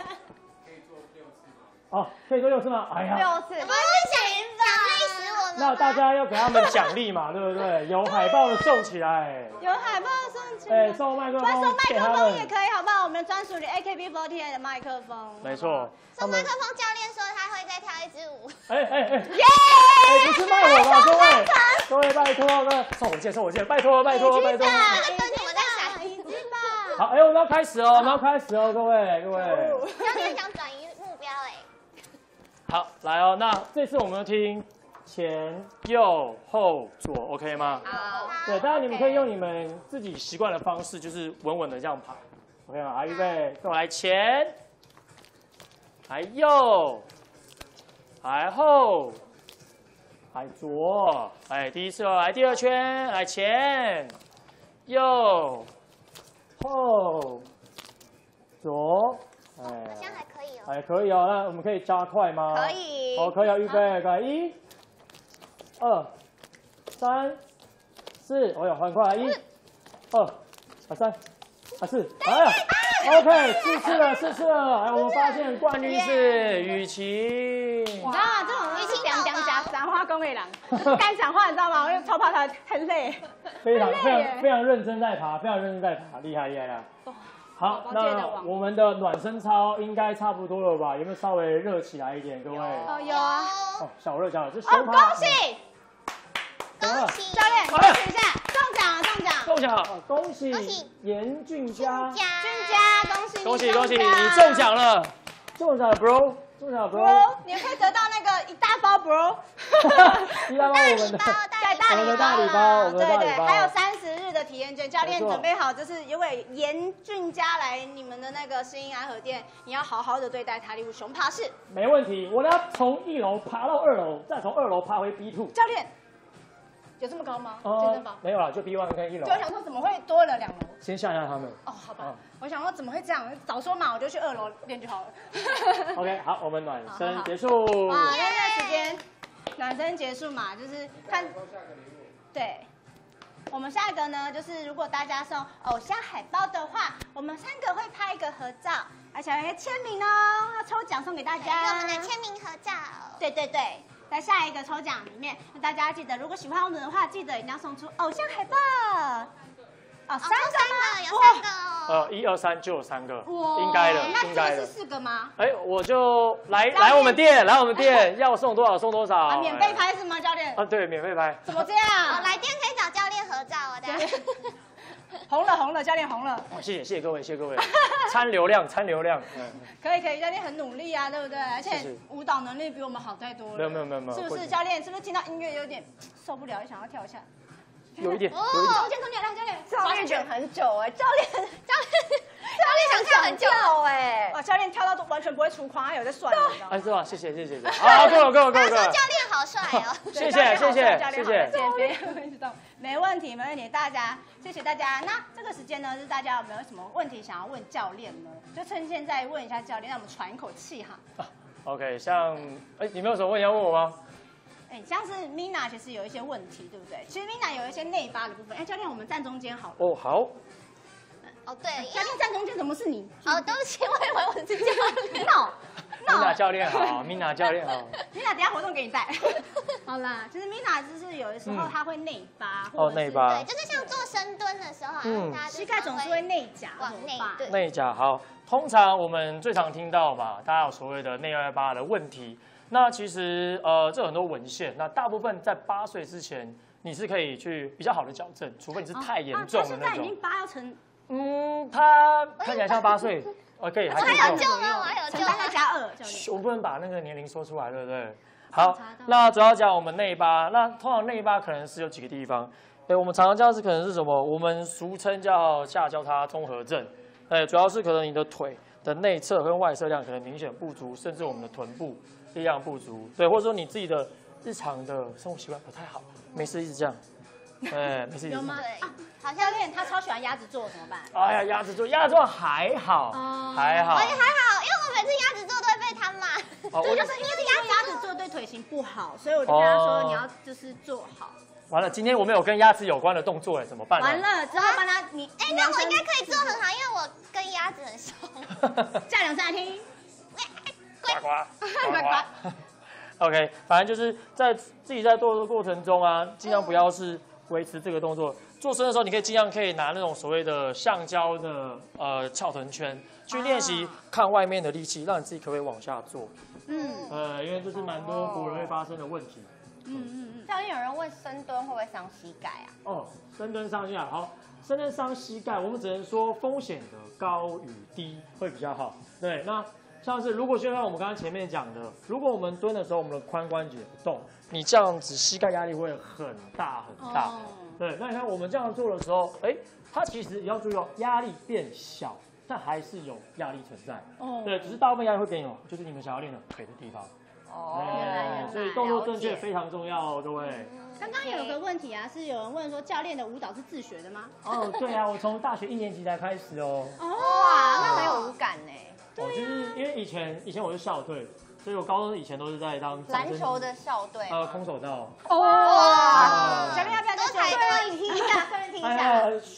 Speaker 3: 哦，可以做6次吗？哎呀
Speaker 4: ，6次，
Speaker 1: 我们是奖励死我们。
Speaker 3: 那大家要给他们奖励嘛，对不对？有海报的送起来，
Speaker 2: 有海报送起来，
Speaker 3: 送麦克风，
Speaker 2: 送麦克风也可以，好不好？我们的专属的 AKB48 的麦克风，
Speaker 3: 没错。
Speaker 1: 送麦克风，教练说他会再跳一支舞。
Speaker 2: 耶！
Speaker 3: 不是卖我吧，各位拜托，送我件，拜托。
Speaker 1: 那个灯怎么在闪？
Speaker 2: 一支吧。
Speaker 3: 好，我们要开始哦，各位。
Speaker 1: 教练想转移目标哎。
Speaker 3: 好，来哦，那这次我们听前右后左 ，OK 吗？
Speaker 4: 好。
Speaker 3: 对，当然你们可以用你们自己习惯的方式，就是稳稳的这样爬 ，OK 吗？好，预备，跟我来前，来右，来后，来左，第一次哦，来第2圈，来前，右，后，左，
Speaker 1: 好像还可以哦。
Speaker 3: 可以哦，那我们可以加快吗？
Speaker 4: 可以。
Speaker 3: 好，可以哦，预备，来1、2、3、4，我有很快，1、2、3、4，OK， 4次了，我们发现冠军是雨晴。
Speaker 2: 哇，这种雨晴讲话公的人，干讲话你知道吗？我又超怕他很累。
Speaker 3: 非常认真在爬，厉害啦。好，那我们的暖身操应该差不多了吧？有没有稍微热起来一点，各位？
Speaker 2: 有啊。
Speaker 3: 小热，这是
Speaker 2: 恭喜！
Speaker 1: 恭喜
Speaker 2: 教练，恭喜一下，中奖！
Speaker 3: 恭喜严俊佳，
Speaker 2: 恭喜！
Speaker 3: 你中奖了，bro，
Speaker 2: 你可以得到那个一大包 bro，
Speaker 3: 一大包我们的大礼包，
Speaker 2: 对，还有30日的体验券，教练准备好，就是因为严俊佳来你们的那个世英安和店，你要好好的对待他，例如熊爬式，
Speaker 3: 没问题，我要从1楼爬到2楼，再从2楼爬回 B2。
Speaker 2: 教练。有这么高吗？健身房
Speaker 3: 没有啦，就 B1 跟1楼。
Speaker 2: 对，我想说怎么会多了2楼？
Speaker 3: 先吓他们。
Speaker 2: 哦，好吧。我想说怎么会这样？早说嘛，我就去2楼练就好了。
Speaker 3: OK， 好，我们暖身结束。
Speaker 2: 哇，那段时间暖身结束嘛，就是看。对。我们下一个呢，就是如果大家送偶像海报的话，我们3个会拍一个合照，而且还有签名哦，要抽奖送给大家。
Speaker 1: 我们的签名合照。
Speaker 2: 对。在下一个抽奖里面，大家记得，如果喜欢我们的话，记得一定要送出偶像海报。3个吗？
Speaker 1: 有3个哦。
Speaker 3: 1、2、3就有3个，应该的。
Speaker 2: 那这个是4个吗？
Speaker 3: 我就来我们店，要送多少送多少。
Speaker 2: 免费拍是吗，教练？
Speaker 3: 对，免费拍。
Speaker 2: 怎么这样？
Speaker 1: 来店可以找教练合照哦。
Speaker 2: 红了，教练红了。
Speaker 3: 谢谢各位，参流量。
Speaker 2: 可以，教练很努力啊，对不对？而且舞蹈能力比我们好太多了。
Speaker 3: 没有。
Speaker 2: 是不是教练？是不是听到音乐有点受不了，想要跳一下？
Speaker 3: 有一点。
Speaker 2: 中间，来教练。
Speaker 4: 教练卷很久哎，教练
Speaker 1: 想跳很久
Speaker 4: 哎。
Speaker 2: 哇，教练跳到都完全不会出框，他有在算，你知道吗？
Speaker 3: 是吧？谢谢。好，够了。
Speaker 1: 他说教练好帅哦。
Speaker 3: 谢谢。
Speaker 2: 没问题，大家谢谢大家。那这个时间呢，是大家有没有什么问题想要问教练呢？就趁现在问一下教练，让我们喘一口气哈。
Speaker 3: OK， 像你们有什么问题要问我吗？
Speaker 2: 像是 Mina 其实有一些问题，对不对？其实 Mina 有一些内八的部分。教练，我们站中间好了。
Speaker 3: 哦，好。
Speaker 1: 对，
Speaker 2: 教练站中间，怎么是你？
Speaker 1: 对不起，我以为我是教练。
Speaker 3: Mina 教练好，Mina 教练好。
Speaker 2: Mina 等下活动给你带。好啦，其实 Mina 就是有的时候她会内八，
Speaker 3: 内八。
Speaker 1: 对，就是像做深蹲的时候啊，
Speaker 2: 膝盖总是会内夹
Speaker 1: 往内。
Speaker 3: 内夹好，通常我们最常听到吧，大家有所谓的内外八的问题。那其实这很多文献，那大部分在8岁之前， 你是可以去比较好的矫正，除非你是太严重的那种。
Speaker 2: 他现在已经8要乘，
Speaker 3: 他看起来像8岁，可以，
Speaker 1: 我还有救吗？我还有
Speaker 2: 乘
Speaker 1: 救。
Speaker 2: 3再加2，教练。
Speaker 3: 我不能把那个年龄说出来，对不对？好，那主要讲我们内八，那通常内八可能是有几个地方，我们常常叫是可能是什么？我们俗称叫下交叉综合症，主要是可能你的腿的内侧跟外侧量可能明显不足，甚至我们的臀部力量不足，对，或者说你自己的日常的生活习惯不太好，没事一直这样，没事一直这样。
Speaker 2: 有吗？
Speaker 1: 对，好
Speaker 2: 教
Speaker 1: 像
Speaker 2: 练他超喜欢鸭子座，怎么办？
Speaker 3: 哎呀，鸭子座还好，还好
Speaker 1: 我。也还好，因为我每次鸭子座都会被他骂。
Speaker 3: 哦，
Speaker 2: 对，就是因为鸭子座对腿型不好，所以我就跟他说你要就是做好。
Speaker 3: 完了，今天我们有跟鸭子有关的动作，怎么办呢？
Speaker 2: 完了之后帮他你，
Speaker 1: 那我应该可以做很好，因为我跟鸭子很熟。
Speaker 2: 叫2声来听。
Speaker 3: 呱呱呱呱。OK， 反正就是在自己在做的过程中啊，尽量不要是维持这个动作。做深的时候，你可以尽量可以拿那种所谓的橡胶的翘臀圈去练习看外面的力气，让你自己可不可以往下做。因为这是蛮多古人会发生的问题。
Speaker 4: 教练有人问深蹲会不会伤膝盖啊？
Speaker 3: 哦，深蹲伤膝盖，好，深蹲伤膝盖，我们只能说风险的高与低会比较好。对，那像是如果就像我们刚刚前面讲的，如果我们蹲的时候，我们的髋关节不动，你这样子膝盖压力会很大很大。对，那你看我们这样做的时候，它其实也要注意哦，压力变小，但还是有压力存在。对，只是大部分压力会给你就是你们想要练的腿的地方。
Speaker 2: 原来
Speaker 3: 所以动作正确非常重要哦，各位。
Speaker 2: 刚刚有个问题啊，是有人问说教练的舞蹈是自学的吗？
Speaker 3: 哦，对啊，我从大学1年级才开始哦。
Speaker 4: 哇，那很有舞感呢。
Speaker 3: 就是因为以前我是校队，所以我高中以前都是在当
Speaker 4: 篮球的校队。
Speaker 3: 空手道。
Speaker 2: 哇！教练要不要再
Speaker 4: 对，你踢一下，顺便踢一下。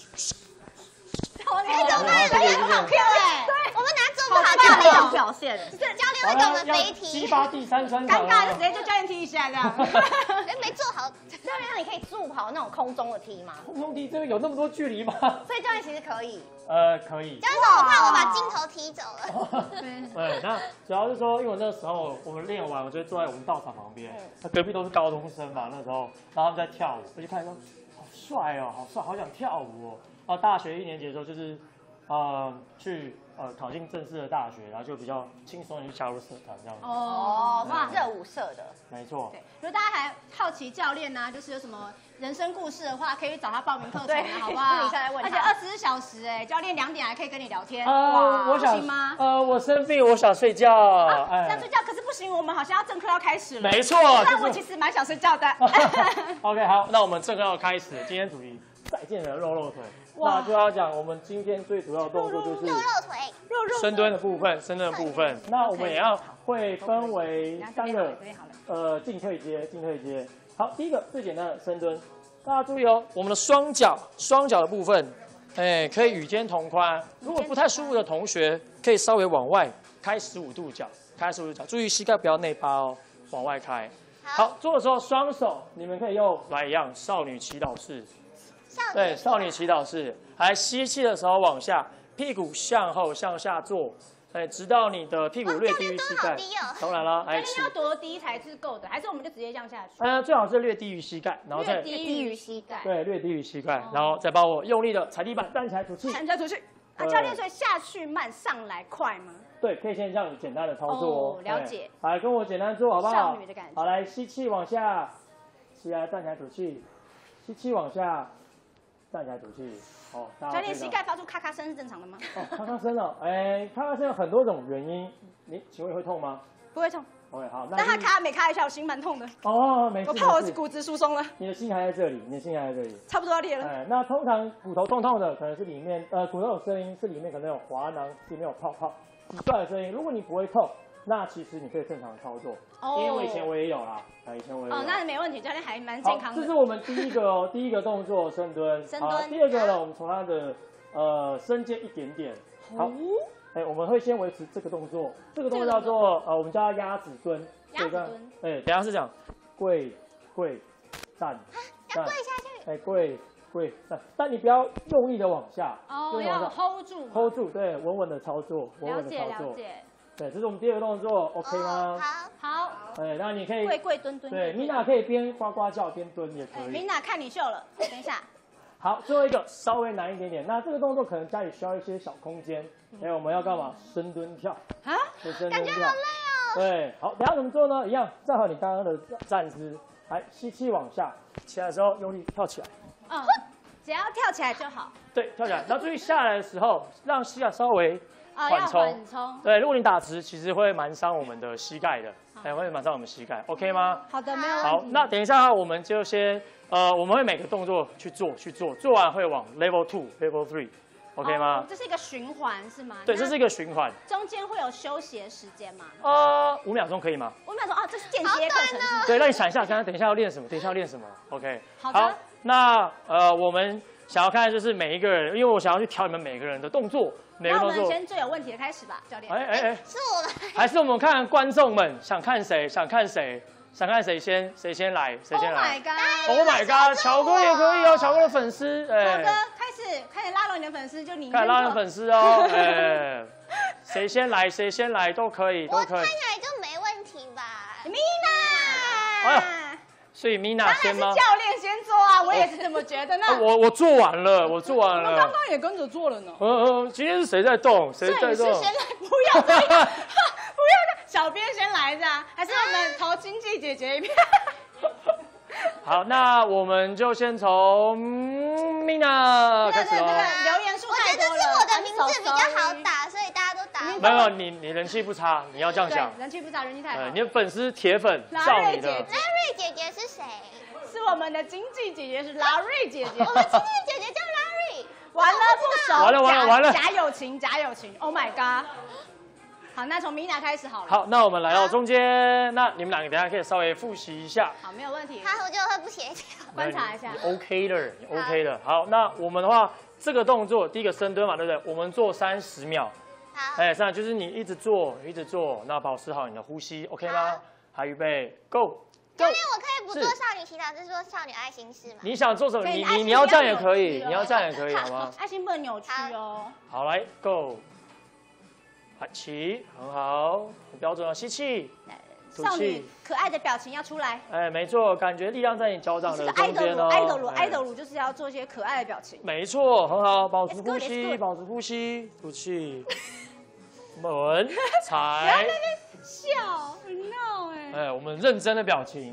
Speaker 1: 怎么办？教练很好 Q 哎，我们哪做不好？
Speaker 4: 教练有表现，
Speaker 1: 教练会给我们飞踢。
Speaker 3: 激发第3专
Speaker 2: 尴尬，就直接叫教练踢一下这样。
Speaker 1: 没做好。
Speaker 4: 教练，那你可以助跑那种空中的踢吗？
Speaker 3: 空中踢这个有那么多距离吗？
Speaker 4: 所以教练其实可以。
Speaker 3: 可以。
Speaker 1: 教练说我怕我把镜头踢走了。
Speaker 3: 对，那主要是说，因为我那时候我们练完，我就坐在我们道场旁边，那隔壁都是高中生嘛，那时候，然后他们在跳舞，我就看说，好帅哦，好帅，好想跳舞哦。然后大学1年级的时候，就是去考进正式的大学，然后就比较轻松的去加入社团这样子。
Speaker 4: 是热舞社的。
Speaker 3: 没错。
Speaker 2: 对，如果大家还好奇教练呢，就是有什么人生故事的话，可以找他报名课程，好不好？
Speaker 4: 私底下来问他。
Speaker 2: 而且24小时教练2点还可以跟你聊天。
Speaker 3: 我想
Speaker 2: 不行吗？
Speaker 3: 我生病，我想睡觉。
Speaker 2: 想睡觉，可是不行，我们好像要正课要开始了。
Speaker 3: 没错。
Speaker 2: 但我其实蛮想睡觉的。
Speaker 3: OK， 好，那我们正课要开始，今天主题再见了肉腿。那就要讲我们今天最主要的动作就是
Speaker 1: 肉腿，
Speaker 3: 深蹲的部分，那我们也要会分为3个进退阶。好，第一个最简单的深蹲，大家注意哦，我们的双脚的部分，可以与肩同宽。如果不太舒服的同学，可以稍微往外开15度角，注意膝盖不要内八哦，往外开。好，做的时候双手你们可以用来一样少女祈祷式。对，少女祈祷式，来吸气的时候往下，屁股向后向下坐，直到你的屁股略低于膝盖。当然了，来起。
Speaker 2: 要多低才是够的，还是我们就直接这样下去？
Speaker 3: 最好是略低于膝盖，然后再
Speaker 2: 低于膝盖。
Speaker 3: 对，略低于膝盖，然后再把我用力的踩地板，站起来吐气。
Speaker 2: 教练，所以下去慢，上来快吗？
Speaker 3: 对，可以先这样简单的操作哦。
Speaker 2: 了解。
Speaker 3: 来，跟我简单做好不好？
Speaker 2: 少女的感觉。
Speaker 3: 好，来吸气往下，起来站起来吐气，吸气往下。站起来吐气，
Speaker 2: 教练膝盖发出咔咔声是正常的吗？
Speaker 3: 咔咔声哦，咔咔声有很多种原因，你请问会痛吗？
Speaker 2: 不会痛。
Speaker 3: OK， 好，
Speaker 2: 但他每咔一下，我心蛮痛的。
Speaker 3: 没事。
Speaker 2: 我怕我骨质疏松了。
Speaker 3: 你的心还在这里，
Speaker 2: 差不多要裂了。
Speaker 3: 那通常骨头痛的，可能是里面骨头有声音，是里面可能有滑囊，里面有泡泡，挤出来的声音。如果你不会痛，那其实你可以正常操作，因为我以前我也有啦，
Speaker 2: 那没问题，教练还蛮健康的。
Speaker 3: 这是我们第一个动作深蹲。第二个呢，我们从它的伸肩一点点。好，我们会先维持这个动作，这个动作叫做我们叫它鸭子蹲。
Speaker 2: 鸭子蹲。
Speaker 3: 等一下是讲跪站。
Speaker 1: 要跪下去。
Speaker 3: 跪站，但你不要用力的往下。
Speaker 2: 要 hold 住。
Speaker 3: hold 住，对，稳稳的操作，
Speaker 2: 了解。
Speaker 3: 对，这是我们第二个动作 ，OK 吗？
Speaker 2: 好。
Speaker 3: 对，那你可以
Speaker 2: 跪跪蹲蹲。
Speaker 3: 对，Mina 可以边呱呱叫边蹲也可以。
Speaker 2: Mina 看你秀了，等一下。
Speaker 3: 好，最后一个稍微难一点点。那这个动作可能家里需要一些小空间。我们要干嘛？深蹲跳。
Speaker 2: 啊，
Speaker 1: 感觉好累哦。
Speaker 3: 对，好，等下怎么做呢？一样，站好你刚刚的站姿，来吸气往下，起来的时候用力跳起来。
Speaker 2: 嗯，只要跳起来就好。
Speaker 3: 对，跳起来。然后注意下来的时候，让膝盖稍微
Speaker 2: 要
Speaker 3: 缓冲。
Speaker 2: 缓冲。
Speaker 3: 对，如果你打直，其实会蛮伤我们的膝盖的，会蛮伤我们膝盖。OK 吗？
Speaker 2: 好的，没有问题。
Speaker 3: 好，那等一下我们就先我们会每个动作去做，做完会往 Level 2、Level 3。OK 吗？
Speaker 2: 这是一个循环是吗？
Speaker 3: 对，这是一个循环。
Speaker 2: 中间会有休息的时间吗
Speaker 3: ？5秒钟可以吗
Speaker 2: ？5秒钟啊，这是间歇课程。
Speaker 3: 对，让你想一下，刚刚等一下要练什么，等一下要练什么。OK。
Speaker 2: 好的。
Speaker 3: 那我们想要看的就是每一个人，因为我想要去调你们每个人的动作，每个动作。
Speaker 2: 那我们先最有问题的开始吧，教练。
Speaker 1: 是我们。
Speaker 3: 还是我们看观众们想看谁？想看谁先？谁先来？Oh
Speaker 2: my
Speaker 3: god！Oh my god！ 乔哥也可以哦，乔哥的粉丝。
Speaker 2: 乔哥开始拉拢你的粉丝，就你。
Speaker 3: 开始拉拢粉丝哦。谁先来都可以，
Speaker 1: 我看起来就没问题吧
Speaker 2: ？Mina。
Speaker 3: 所以 Mina 先吗？
Speaker 2: 当然是教练先做啊，我也是这么觉得呢。
Speaker 3: 我做完了。我们
Speaker 2: 刚刚也跟着做了呢。
Speaker 3: 今天是谁在动？谁在动？
Speaker 2: 先来，不要这样，不要的，小编先来这样，还是我们投经济姐姐一片？
Speaker 3: 好，那我们就先从 Mina 开始喽。
Speaker 2: 留言数太多了，
Speaker 1: 我觉得是我的名字比较好打，所以大家都打。
Speaker 3: 没有，你人气不差，你要这样想。
Speaker 2: 人气不差，人气太好。
Speaker 3: 你的粉丝铁粉照你的。
Speaker 1: 拉瑞姐姐是谁？
Speaker 2: 是我们的经济姐姐，是拉瑞姐姐。
Speaker 1: 我们经济姐姐叫拉瑞。
Speaker 2: 完了不熟，
Speaker 3: 完了。
Speaker 2: 假友情。Oh my god！ 好，那从 Mina 开始好了。
Speaker 3: 好，那我们来到中间，那你们两个等一下可以稍微复习一下。
Speaker 2: 好，没有问题。
Speaker 1: 他就会不协调。
Speaker 2: 观察一下。
Speaker 3: 你 OK 的。好，那我们的话，这个动作第一个深蹲嘛，对不对？我们做30秒。
Speaker 1: 好。
Speaker 3: 3就是你一直做，那保持好你的呼吸 ，OK 吗？好，预备 ，Go。
Speaker 1: 教练，我可以不做少女祈祷，是说少女爱心式吗？
Speaker 3: 你想做什么？你要这样也可以，好吗？
Speaker 2: 爱心不能扭曲哦。
Speaker 3: 好，来 Go。起，很好，很标准哦。吸气，
Speaker 2: 少女可爱的表情要出来。
Speaker 3: 没错，感觉力量在你脚掌的中间哦。
Speaker 2: 爱豆乳就是要做一些可爱的表情。
Speaker 3: 没错，很好，保持呼吸，吐气，稳，踩。
Speaker 2: 不要在那边笑，很闹哎。
Speaker 3: 我们认真表情，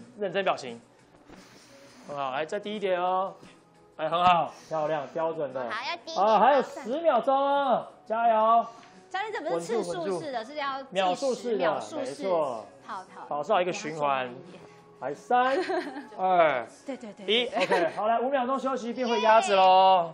Speaker 3: 很好，来再低一点哦。很好，漂亮，标准的。
Speaker 1: 好，要低。
Speaker 3: 还有10秒钟哦，加油。
Speaker 2: 教练，这不是次数式的，是要
Speaker 3: 秒数式的，没错。
Speaker 2: 好，
Speaker 3: 保持好一个循环。来3、2、
Speaker 2: 对
Speaker 3: 1 ，OK， 好，来5秒钟休息，变回鸭子喽。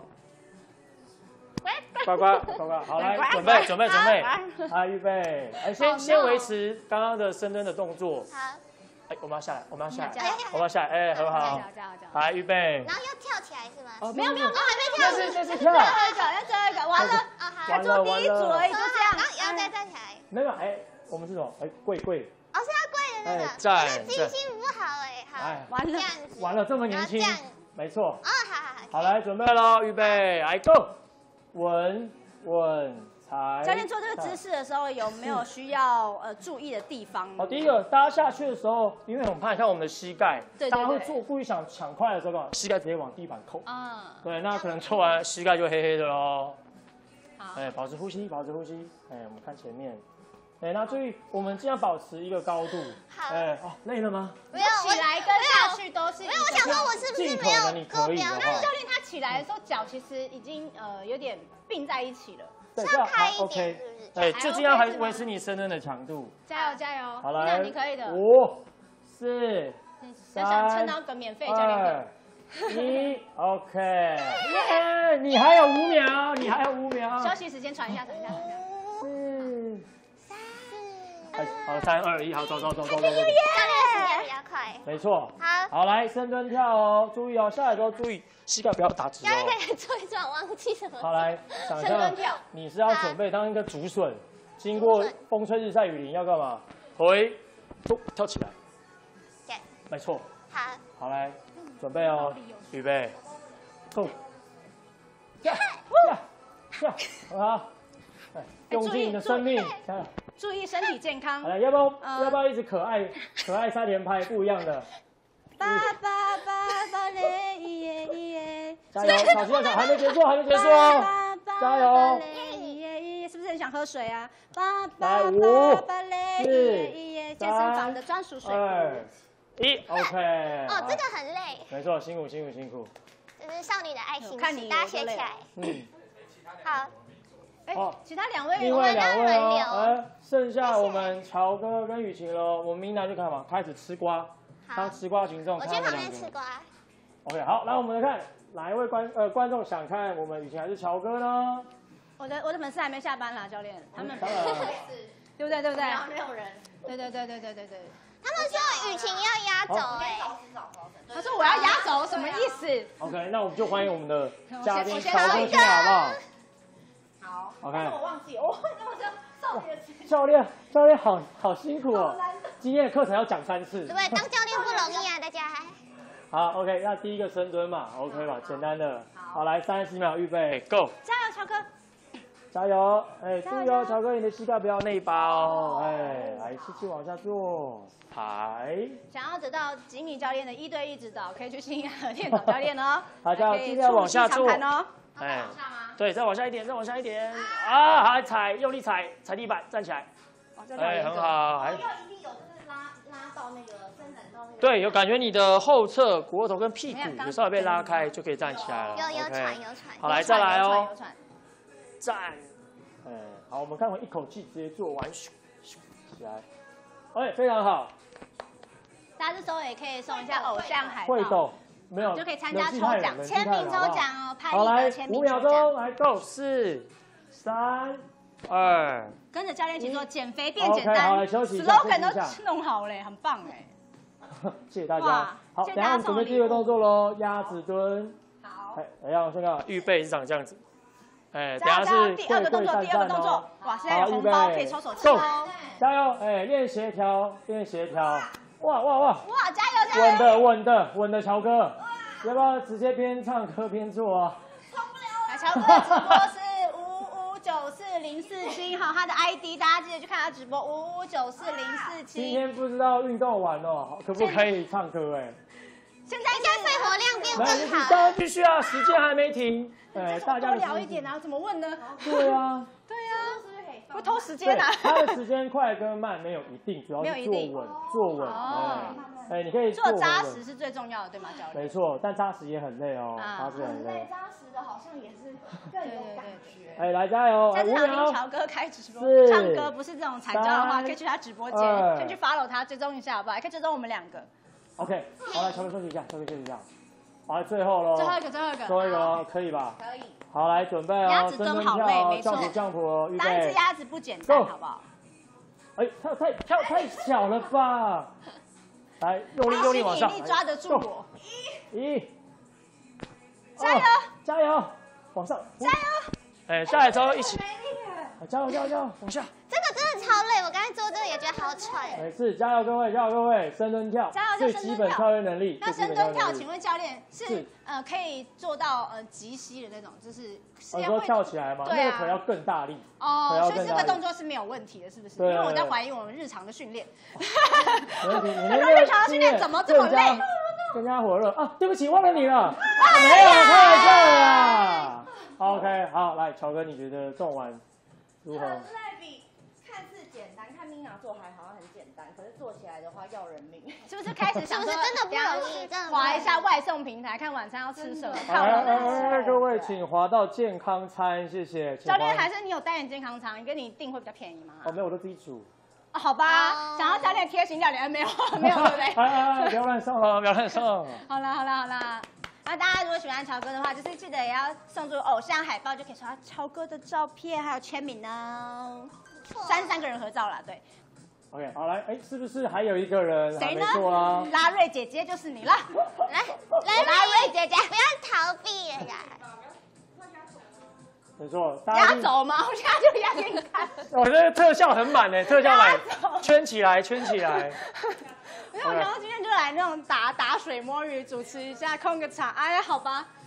Speaker 3: 乖乖，好，来准备，好，预备，先维持刚刚的深蹲的动作。
Speaker 1: 好。
Speaker 3: 我们要下来，很好。来，预备。
Speaker 1: 然后要跳起来是吗？
Speaker 2: 没有，
Speaker 1: 还没跳。
Speaker 3: 这是跳。
Speaker 2: 最后一个，完了。
Speaker 3: 好，
Speaker 2: 做第一组而已，就这样。
Speaker 1: 然后也要再站起来。
Speaker 3: 没有，我们是什么？跪。
Speaker 1: 是要跪的那个。
Speaker 3: 站。
Speaker 1: 记性不好好。
Speaker 3: 完了，这么年轻。没错。
Speaker 1: 好，
Speaker 3: 来，准备喽，预备，来 ，Go， 稳，踩。
Speaker 2: 教练做这个姿势的时候，有没有需要注意的地方？
Speaker 3: 第一个，大家下去的时候，因为很怕看我们的膝盖，大家会故意想抢快的时候，膝盖直接往地板扣。对，那可能做完膝盖就黑黑的喽。好。保持呼吸。我们看前面。那注意，我们尽量保持一个高度。
Speaker 1: 好。
Speaker 3: 累了吗？
Speaker 2: 没有，起来跟下去都是。
Speaker 1: 没有，我想说我是不是没有够标？
Speaker 2: 但教练他起来的时候，脚其实已经有点并在一起了。
Speaker 3: 对，这样还 OK。就尽量还维持你深蹲的强度。
Speaker 2: 加油！
Speaker 3: 好来，
Speaker 2: 你可以的。
Speaker 3: 5、4、
Speaker 2: 想撑到个免费教练
Speaker 3: 1 ，OK。你还有5秒。
Speaker 2: 休息时间传一下。
Speaker 3: 好，3、2、1，好，走。
Speaker 1: 教练时间比较快。
Speaker 3: 没错。
Speaker 1: 好，
Speaker 3: 来深蹲跳哦，注意哦，下来之后注意膝盖不要打直哦。
Speaker 1: 教练可以做一转，忘记什么。
Speaker 3: 好，来想象你是要准备当一个竹笋，经过风吹日晒雨淋要干嘛？回，跳起来。没错。好，来准备哦，预备，Go。很好。 用尽你的生命，加油！
Speaker 2: 注意身体健康
Speaker 3: 好。了，要不要一直可爱沙田拍不一样的？
Speaker 2: 爸爸爸爸嘞，耶耶！
Speaker 3: 加油！小心还没结束哦！加油！
Speaker 2: 是不是很想喝水啊？爸
Speaker 3: 来
Speaker 2: 爸
Speaker 3: 5、
Speaker 2: 爸爸嘞，
Speaker 3: 4、
Speaker 2: 耶耶！健身房的专属水
Speaker 3: 2、
Speaker 2: 壶。
Speaker 3: 1 ，OK。
Speaker 1: 哦，这个很累，
Speaker 3: 没错，辛苦。
Speaker 1: 这是少女的爱心，
Speaker 2: 看你
Speaker 1: 大家学起来。好，
Speaker 2: 哎，其他2位，
Speaker 3: 另外2位
Speaker 1: 轮流
Speaker 3: 哦，剩下我们乔哥跟雨晴喽。我们明南就看嘛，开始吃瓜，当吃瓜群众。
Speaker 1: 我去旁边吃瓜。
Speaker 3: OK， 好，来我们来看哪一位观众想看我们雨晴还是乔哥呢？
Speaker 2: 我的粉丝还没下班啦，教练，他们
Speaker 3: 当然了，
Speaker 2: 对不对？对不对？
Speaker 4: 没有人。
Speaker 2: 对。
Speaker 1: 他们说雨晴要压轴哎，
Speaker 2: 他说我要压轴，什么意思？
Speaker 3: OK， 那我们就欢迎我们的嘉宾
Speaker 2: 我先
Speaker 3: 乔哥进来，好不好？
Speaker 4: 好。
Speaker 3: OK
Speaker 4: 但是我忘记，我少女的词。
Speaker 3: 教练好辛苦哦，今天的课程要讲3次。
Speaker 1: 对不对？当教练不容易啊，大家。
Speaker 3: 好 ，OK， 那第一个深蹲嘛 ，OK 吧，简单的。好，来30秒，预备，Go！
Speaker 2: 加油，乔哥！
Speaker 3: 加油！哎，注意哦，乔哥，你的膝盖不要内八哦。哎，来，气往下坐，抬。
Speaker 2: 想要得到吉米教练的1对1指导，可以去新雅和店找教练哦。
Speaker 3: 大家尽量往下坐。
Speaker 2: 哦。
Speaker 3: 哎，对，再往下一点，啊，还踩，用力踩地板，站起来。哎，很好，还。
Speaker 4: 一定有就是拉到那个伸展到那个。
Speaker 3: 对，有感觉你的后侧股头跟屁股有稍微被拉开，就可以站起来了。
Speaker 1: 有
Speaker 3: OK
Speaker 1: 喘。
Speaker 3: 好，来再来哦。
Speaker 2: 有喘。
Speaker 3: 站。哎，好，我们看会一口气直接做完，咻起来。哎，非常好。
Speaker 2: 大家这时候也可以送一下偶像海报。
Speaker 3: 会抖没有？
Speaker 2: 就可以参加抽奖，签名抽奖哦，拍
Speaker 3: 好，来
Speaker 2: 一个签名
Speaker 3: 5秒
Speaker 2: 抽奖。
Speaker 3: 钟，来 Go， 4、3、2。
Speaker 2: 跟着教练一起做，减肥变简
Speaker 3: OK， 好，
Speaker 2: 单
Speaker 3: 来休息一下
Speaker 2: ，slogan
Speaker 3: 休息一下
Speaker 2: 都弄好嘞，很棒哎。
Speaker 3: 谢谢大家
Speaker 2: 哇。
Speaker 3: 好，等一下我们准备第一个动作喽，鸭子蹲。
Speaker 2: 好。
Speaker 3: 哎，等一下，我先看，预备是长这样子。哎，等一下
Speaker 2: 加油！
Speaker 3: 是
Speaker 2: 第2个动作，第2个动作。哇，现在有红包可以抽手气哦。
Speaker 3: 加油！哎，练协调。哇！
Speaker 2: 哇，加油！
Speaker 3: 稳的，乔哥，要不要直接边唱歌边做啊？
Speaker 2: 来，乔哥直播是5594047，好，他的 ID 大家记得去看他直播5594047。
Speaker 3: 今天不知道运动完哦，可不可以唱歌？哎，
Speaker 1: 现在应该肺活量变更好。
Speaker 3: 当然必须啊，时间还没停。哎，大家
Speaker 2: 多聊一点啊，怎么问呢？
Speaker 3: 对啊，
Speaker 2: 会偷时间啊。
Speaker 3: 他的时间快跟慢没有一定，主要是坐稳。哎，你可以
Speaker 2: 做扎实是最重要的，对吗，教练？
Speaker 3: 没错，但扎实也很累哦，扎实很累。
Speaker 4: 扎实的好像也是更有感觉。
Speaker 3: 哎，来加油！
Speaker 2: 下次想听乔哥开直播，唱歌不是这种惨叫的话，可以去他直播间，先去 follow 他，追踪一下，好不好？可以追踪我们2个。
Speaker 3: OK， 好，来，乔哥休息一下。好，来最后喽。
Speaker 2: 最后一个
Speaker 3: 哦，可以吧？
Speaker 4: 可以。
Speaker 3: 好，来准备哦，
Speaker 2: 鸭子蹲好累，没错。
Speaker 3: 降谱哦，预备。
Speaker 2: 单只鸭子不简单，好不好？
Speaker 3: 哎，跳太小了吧？来，用力往上。
Speaker 2: 引力抓得住我。
Speaker 3: 1，
Speaker 2: 加油！
Speaker 3: 往上，
Speaker 2: 加油！
Speaker 3: 哎，下来之后一起。加油，往下。
Speaker 1: 这个真的超累，我刚才做这个也觉得好喘。
Speaker 3: 没事，加油各位，深蹲跳，最基本跳跃能力。
Speaker 2: 那深蹲跳，请问教练是可以做到极吸的那种，就是
Speaker 3: 说跳起来吗？那个腿要更大力。
Speaker 2: 哦，所以这个动作是没有问题的，是不是？因为我在怀疑我们日常的训练。
Speaker 3: 没问题，你
Speaker 2: 们日常的训练怎么这么累？
Speaker 3: 更加火热啊！对不起，忘了你了。没有，开玩笑的啦。OK， 好，来，乔哥，你觉得动完如何？
Speaker 4: 比看似简单，看 Mina 做还好像很简单，可是做起来的话要人命。
Speaker 2: 是不是开始想说
Speaker 1: 真的不容易？
Speaker 2: 滑一下外送平台，看晚餐要吃什么？
Speaker 3: 各位请滑到健康餐，谢谢。
Speaker 2: 教练，还是你有代言健康餐，你跟你订会比较便宜吗？
Speaker 3: 哦，没有，我都自己煮。
Speaker 2: 哦，好吧，想要教练贴心料理，没有，对不对？
Speaker 3: 不要乱送了，不要乱送。
Speaker 2: 好啦。那大家如果喜欢乔哥的话，就是记得也要送出偶像海报，就可以收到乔哥的照片，还有签名哦。3个人合照啦，对。
Speaker 3: OK， 好来，哎，是不是还有一个人还没做啊？
Speaker 2: 拉瑞姐姐就是你了，
Speaker 1: 来，拉瑞姐姐，不要逃避了呀。
Speaker 3: 没错，
Speaker 2: 压轴吗？我现在就压给你看。
Speaker 3: 我这个特效很满呢，特效满，圈起来。
Speaker 2: 没有，然后今天就来那种打水摸鱼主持一下，控个场。哎呀，好吧，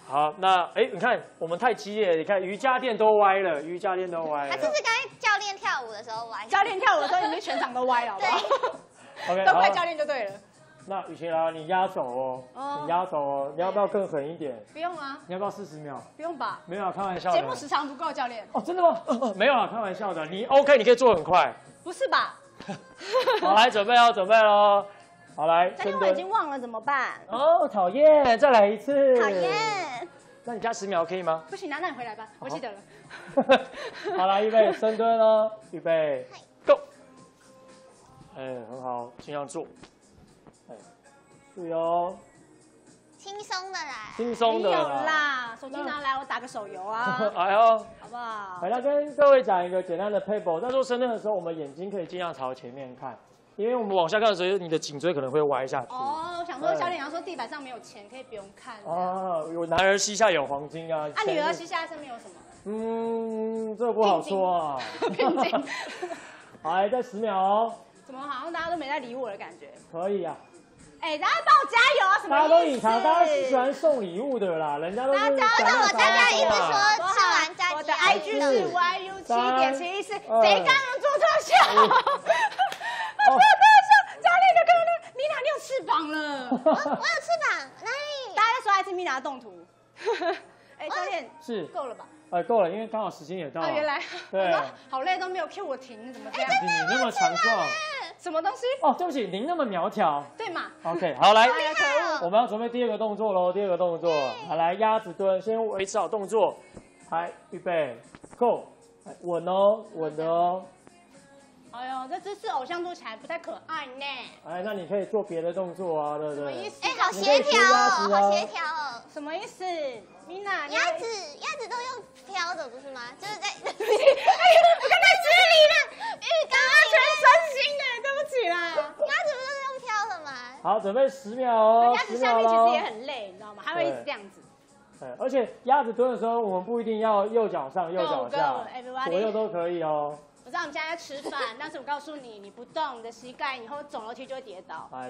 Speaker 3: 好，那你看我们太激烈了，你看瑜伽垫都歪了，瑜伽垫都歪了。
Speaker 1: 还是刚才教练跳舞的时候歪。
Speaker 2: 教练跳舞的时候，你们全场都歪了，好不好？
Speaker 3: OK，
Speaker 2: 都怪教练就对了。
Speaker 3: 那雨晴啊，你压手哦，你压手哦，你要不要更狠一点？
Speaker 2: 不用啊，
Speaker 3: 你要不要40秒？
Speaker 2: 不用吧？
Speaker 3: 没有啊，开玩笑的。
Speaker 2: 节目时长不够，教练。
Speaker 3: 哦，真的吗？没有啊，开玩笑的。你 OK， 你可以做很快。
Speaker 2: 不是吧？
Speaker 3: 好，来准备哦，准备喽。好，来，
Speaker 2: 教练，我已经忘了怎么办？
Speaker 3: 哦，讨厌，再来一次。
Speaker 2: 讨厌。
Speaker 3: 那你加10秒可以吗？
Speaker 2: 不行啊，那你回来吧，我记得了。
Speaker 3: 好，来，预备，深蹲哦，预备 ，Go。很好，尽量做。注意哦。
Speaker 1: 轻松的啦。
Speaker 3: 轻松的
Speaker 2: 没有啦，手机拿来，我打个手游啊。
Speaker 3: 哎呦，
Speaker 2: 好不好？
Speaker 3: 来，跟各位讲一个简单的 paper。在做深蹲的时候，我们眼睛可以尽量朝前面看，因为我们往下看的时候，你的颈椎可能会歪下去。
Speaker 2: 哦，我想说教练要说地板上没有钱，可以不用看。
Speaker 3: 哦，有男儿膝下有黄金啊。
Speaker 2: 啊，女儿膝下上面有什么？
Speaker 3: 这个不好说啊。好，来，再10秒哦。
Speaker 2: 怎么好像大家都没在理我的感觉？
Speaker 3: 可以啊。
Speaker 2: 哎，大家帮我加油啊！什么？
Speaker 3: 大家都隐藏，大家是喜欢送礼物的啦，人家都是。
Speaker 1: 为什么大家一直说吃完炸鸡？
Speaker 2: 我的 IG 是 YU7.714，谁刚刚做特效？我做特效，教练就看到米娜，你有翅膀了。
Speaker 1: 我有翅膀，哪里？
Speaker 2: 大家在说爱吃米娜的动图。哎，教练
Speaker 3: 是
Speaker 2: 够了吧？
Speaker 3: 够了，因为刚好时间也到了。
Speaker 2: 原来
Speaker 3: 对，
Speaker 2: 好累都没有 Q 我停，怎么这样？
Speaker 3: 你那么强壮，
Speaker 2: 什么东西？
Speaker 3: 哦，对不起，您那么苗条。
Speaker 2: 对嘛
Speaker 3: ？OK， 好来，
Speaker 2: 可
Speaker 3: 我们要准备第2个动作喽。第2个动作，好来，鸭子蹲，先维持好动作，来，预备 ，Go， 稳哦，稳的哦。
Speaker 2: 哎呦，这姿势偶像做起来不太可爱呢。
Speaker 3: 哎，那你可以做别的动作啊，对不对？
Speaker 2: 什么意思？
Speaker 1: 哎，好协调哦，好协调哦。
Speaker 2: 什么意思？米娜，
Speaker 1: 鸭子都用飘的不是吗？就是在，我刚才
Speaker 2: 失礼了，
Speaker 1: 浴缸
Speaker 2: 全身心的，对不起啦。
Speaker 1: 鸭子不是用飘的吗？
Speaker 3: 好，准备10秒哦。
Speaker 2: 鸭子下面其实也很累，你知道吗？它会一直这样子。
Speaker 3: 而且鸭子蹲的时候，我们不一定要右脚上、右脚下，左右都可以哦。
Speaker 2: 我知道我们现在在吃饭，但是我告诉你，你不动，你的膝盖以后走楼梯就会跌倒。
Speaker 3: 来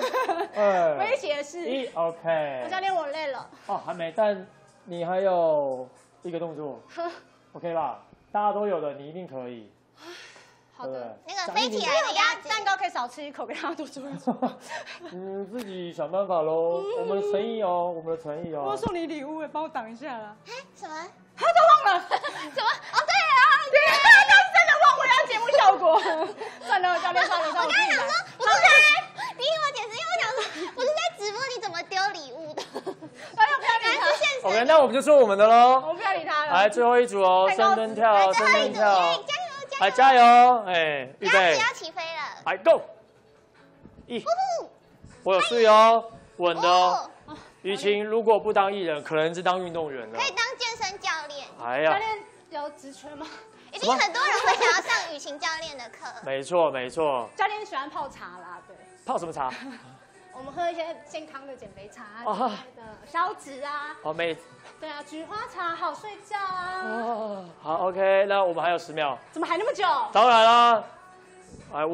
Speaker 3: ，3、2、
Speaker 2: 威胁是
Speaker 3: 1 ，OK。
Speaker 2: 教练，我累了。
Speaker 3: 哦，还没，但你还有1个动作，OK 吧？大家都有的，你一定可以。
Speaker 2: 好的。
Speaker 1: 那个飞起来的鸭子
Speaker 2: 蛋糕可以少吃一口，给他多做一做。
Speaker 3: 自己想办法喽。我们的诚意哦，我们的诚意哦。
Speaker 2: 我送你礼物，帮我挡一下啦。
Speaker 1: 什么？
Speaker 2: 他都忘了。
Speaker 1: 什么？哦，对啊，
Speaker 2: 他真的忘回他节目效果。算了，教练，算了。
Speaker 1: 我刚才想说，不是你听我解释，因为我想说，不是在直播，你怎么丢礼物的？
Speaker 2: 教练不要理他。
Speaker 3: OK， 那我们就做我们的喽。
Speaker 2: 我不要理他了。
Speaker 3: 来，最后一组哦，深蹲跳，深蹲跳。
Speaker 1: 加油！
Speaker 3: 来，加油！预备，
Speaker 1: 要起飞了。
Speaker 3: 来 ，Go！ 1，我有睡哦，稳的哦。雨晴如果不当艺人，可能是当运动员了。
Speaker 1: 可以当健身教练。
Speaker 3: 哎呀，
Speaker 2: 教练有职缺吗？
Speaker 1: 一定很多人会想要上雨晴教练的课。
Speaker 3: 没错，没错。
Speaker 2: 教练喜欢泡茶啦，对。
Speaker 3: 泡什么茶？
Speaker 2: 我们喝一些健康的减肥茶
Speaker 3: 哦
Speaker 2: 的消脂啊。
Speaker 3: 哦，
Speaker 2: 对啊，菊花茶好睡觉啊。
Speaker 3: 哦，好 ，OK， 那我们还有10秒。
Speaker 2: 怎么还那么久？
Speaker 3: 当然啦，来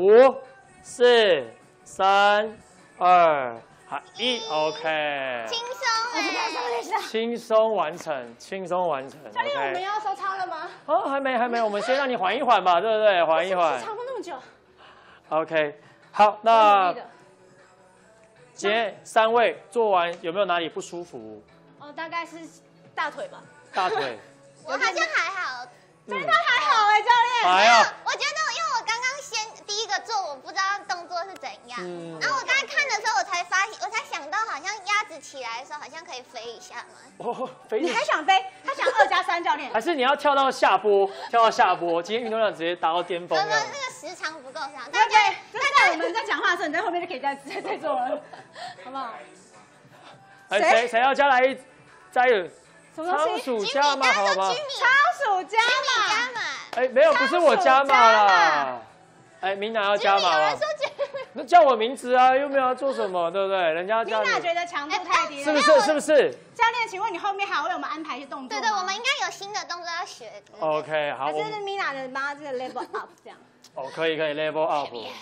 Speaker 3: 5、4、3、2、1 ，OK。
Speaker 1: 轻松
Speaker 3: 轻松完成，轻松完成。
Speaker 2: 教练，我们要收操了吗？
Speaker 3: 哦，还没，我们先让你缓一缓吧，对不对？缓一缓。
Speaker 2: 长过那么久。
Speaker 3: OK， 好，那今天3位做完有没有哪里不舒服？
Speaker 2: 大概是大腿吧。
Speaker 3: 大腿。
Speaker 1: 我好像还好。
Speaker 2: 教练他还好哎，教练。
Speaker 3: 还好。
Speaker 1: 我觉得，因为我刚刚先第一个做，我不知道动作是怎样。然后我刚才看的时候，我才想到，好像鸭子起来的时候，好像可以飞一下嘛。
Speaker 3: 哦，飞。
Speaker 2: 你还想飞？他想2+3，教练。
Speaker 3: 还是你要跳到下坡？今天运动量直接达到巅峰了。
Speaker 1: 那个时长不够长。
Speaker 2: 对，在我们在讲话的时候，你在后面就可以再做了，好不好？
Speaker 3: 谁要加来一加油？
Speaker 2: 什么东西？
Speaker 3: 仓鼠加码好吗？
Speaker 2: 仓鼠加码。
Speaker 3: 没有，不是我加码啦。米娜要加码了。那叫我名字啊，又没有要做什么，对不对？人家叫你。
Speaker 2: 米娜觉得强度太低了，
Speaker 3: 是不是？
Speaker 2: 教练，请问你后面还会为我们安排一些动作吗？
Speaker 1: 对，我们应该有新的动作要学。
Speaker 3: OK， 好。
Speaker 2: 这是米娜的妈这个 level up 这样。
Speaker 3: 哦，可以 level up。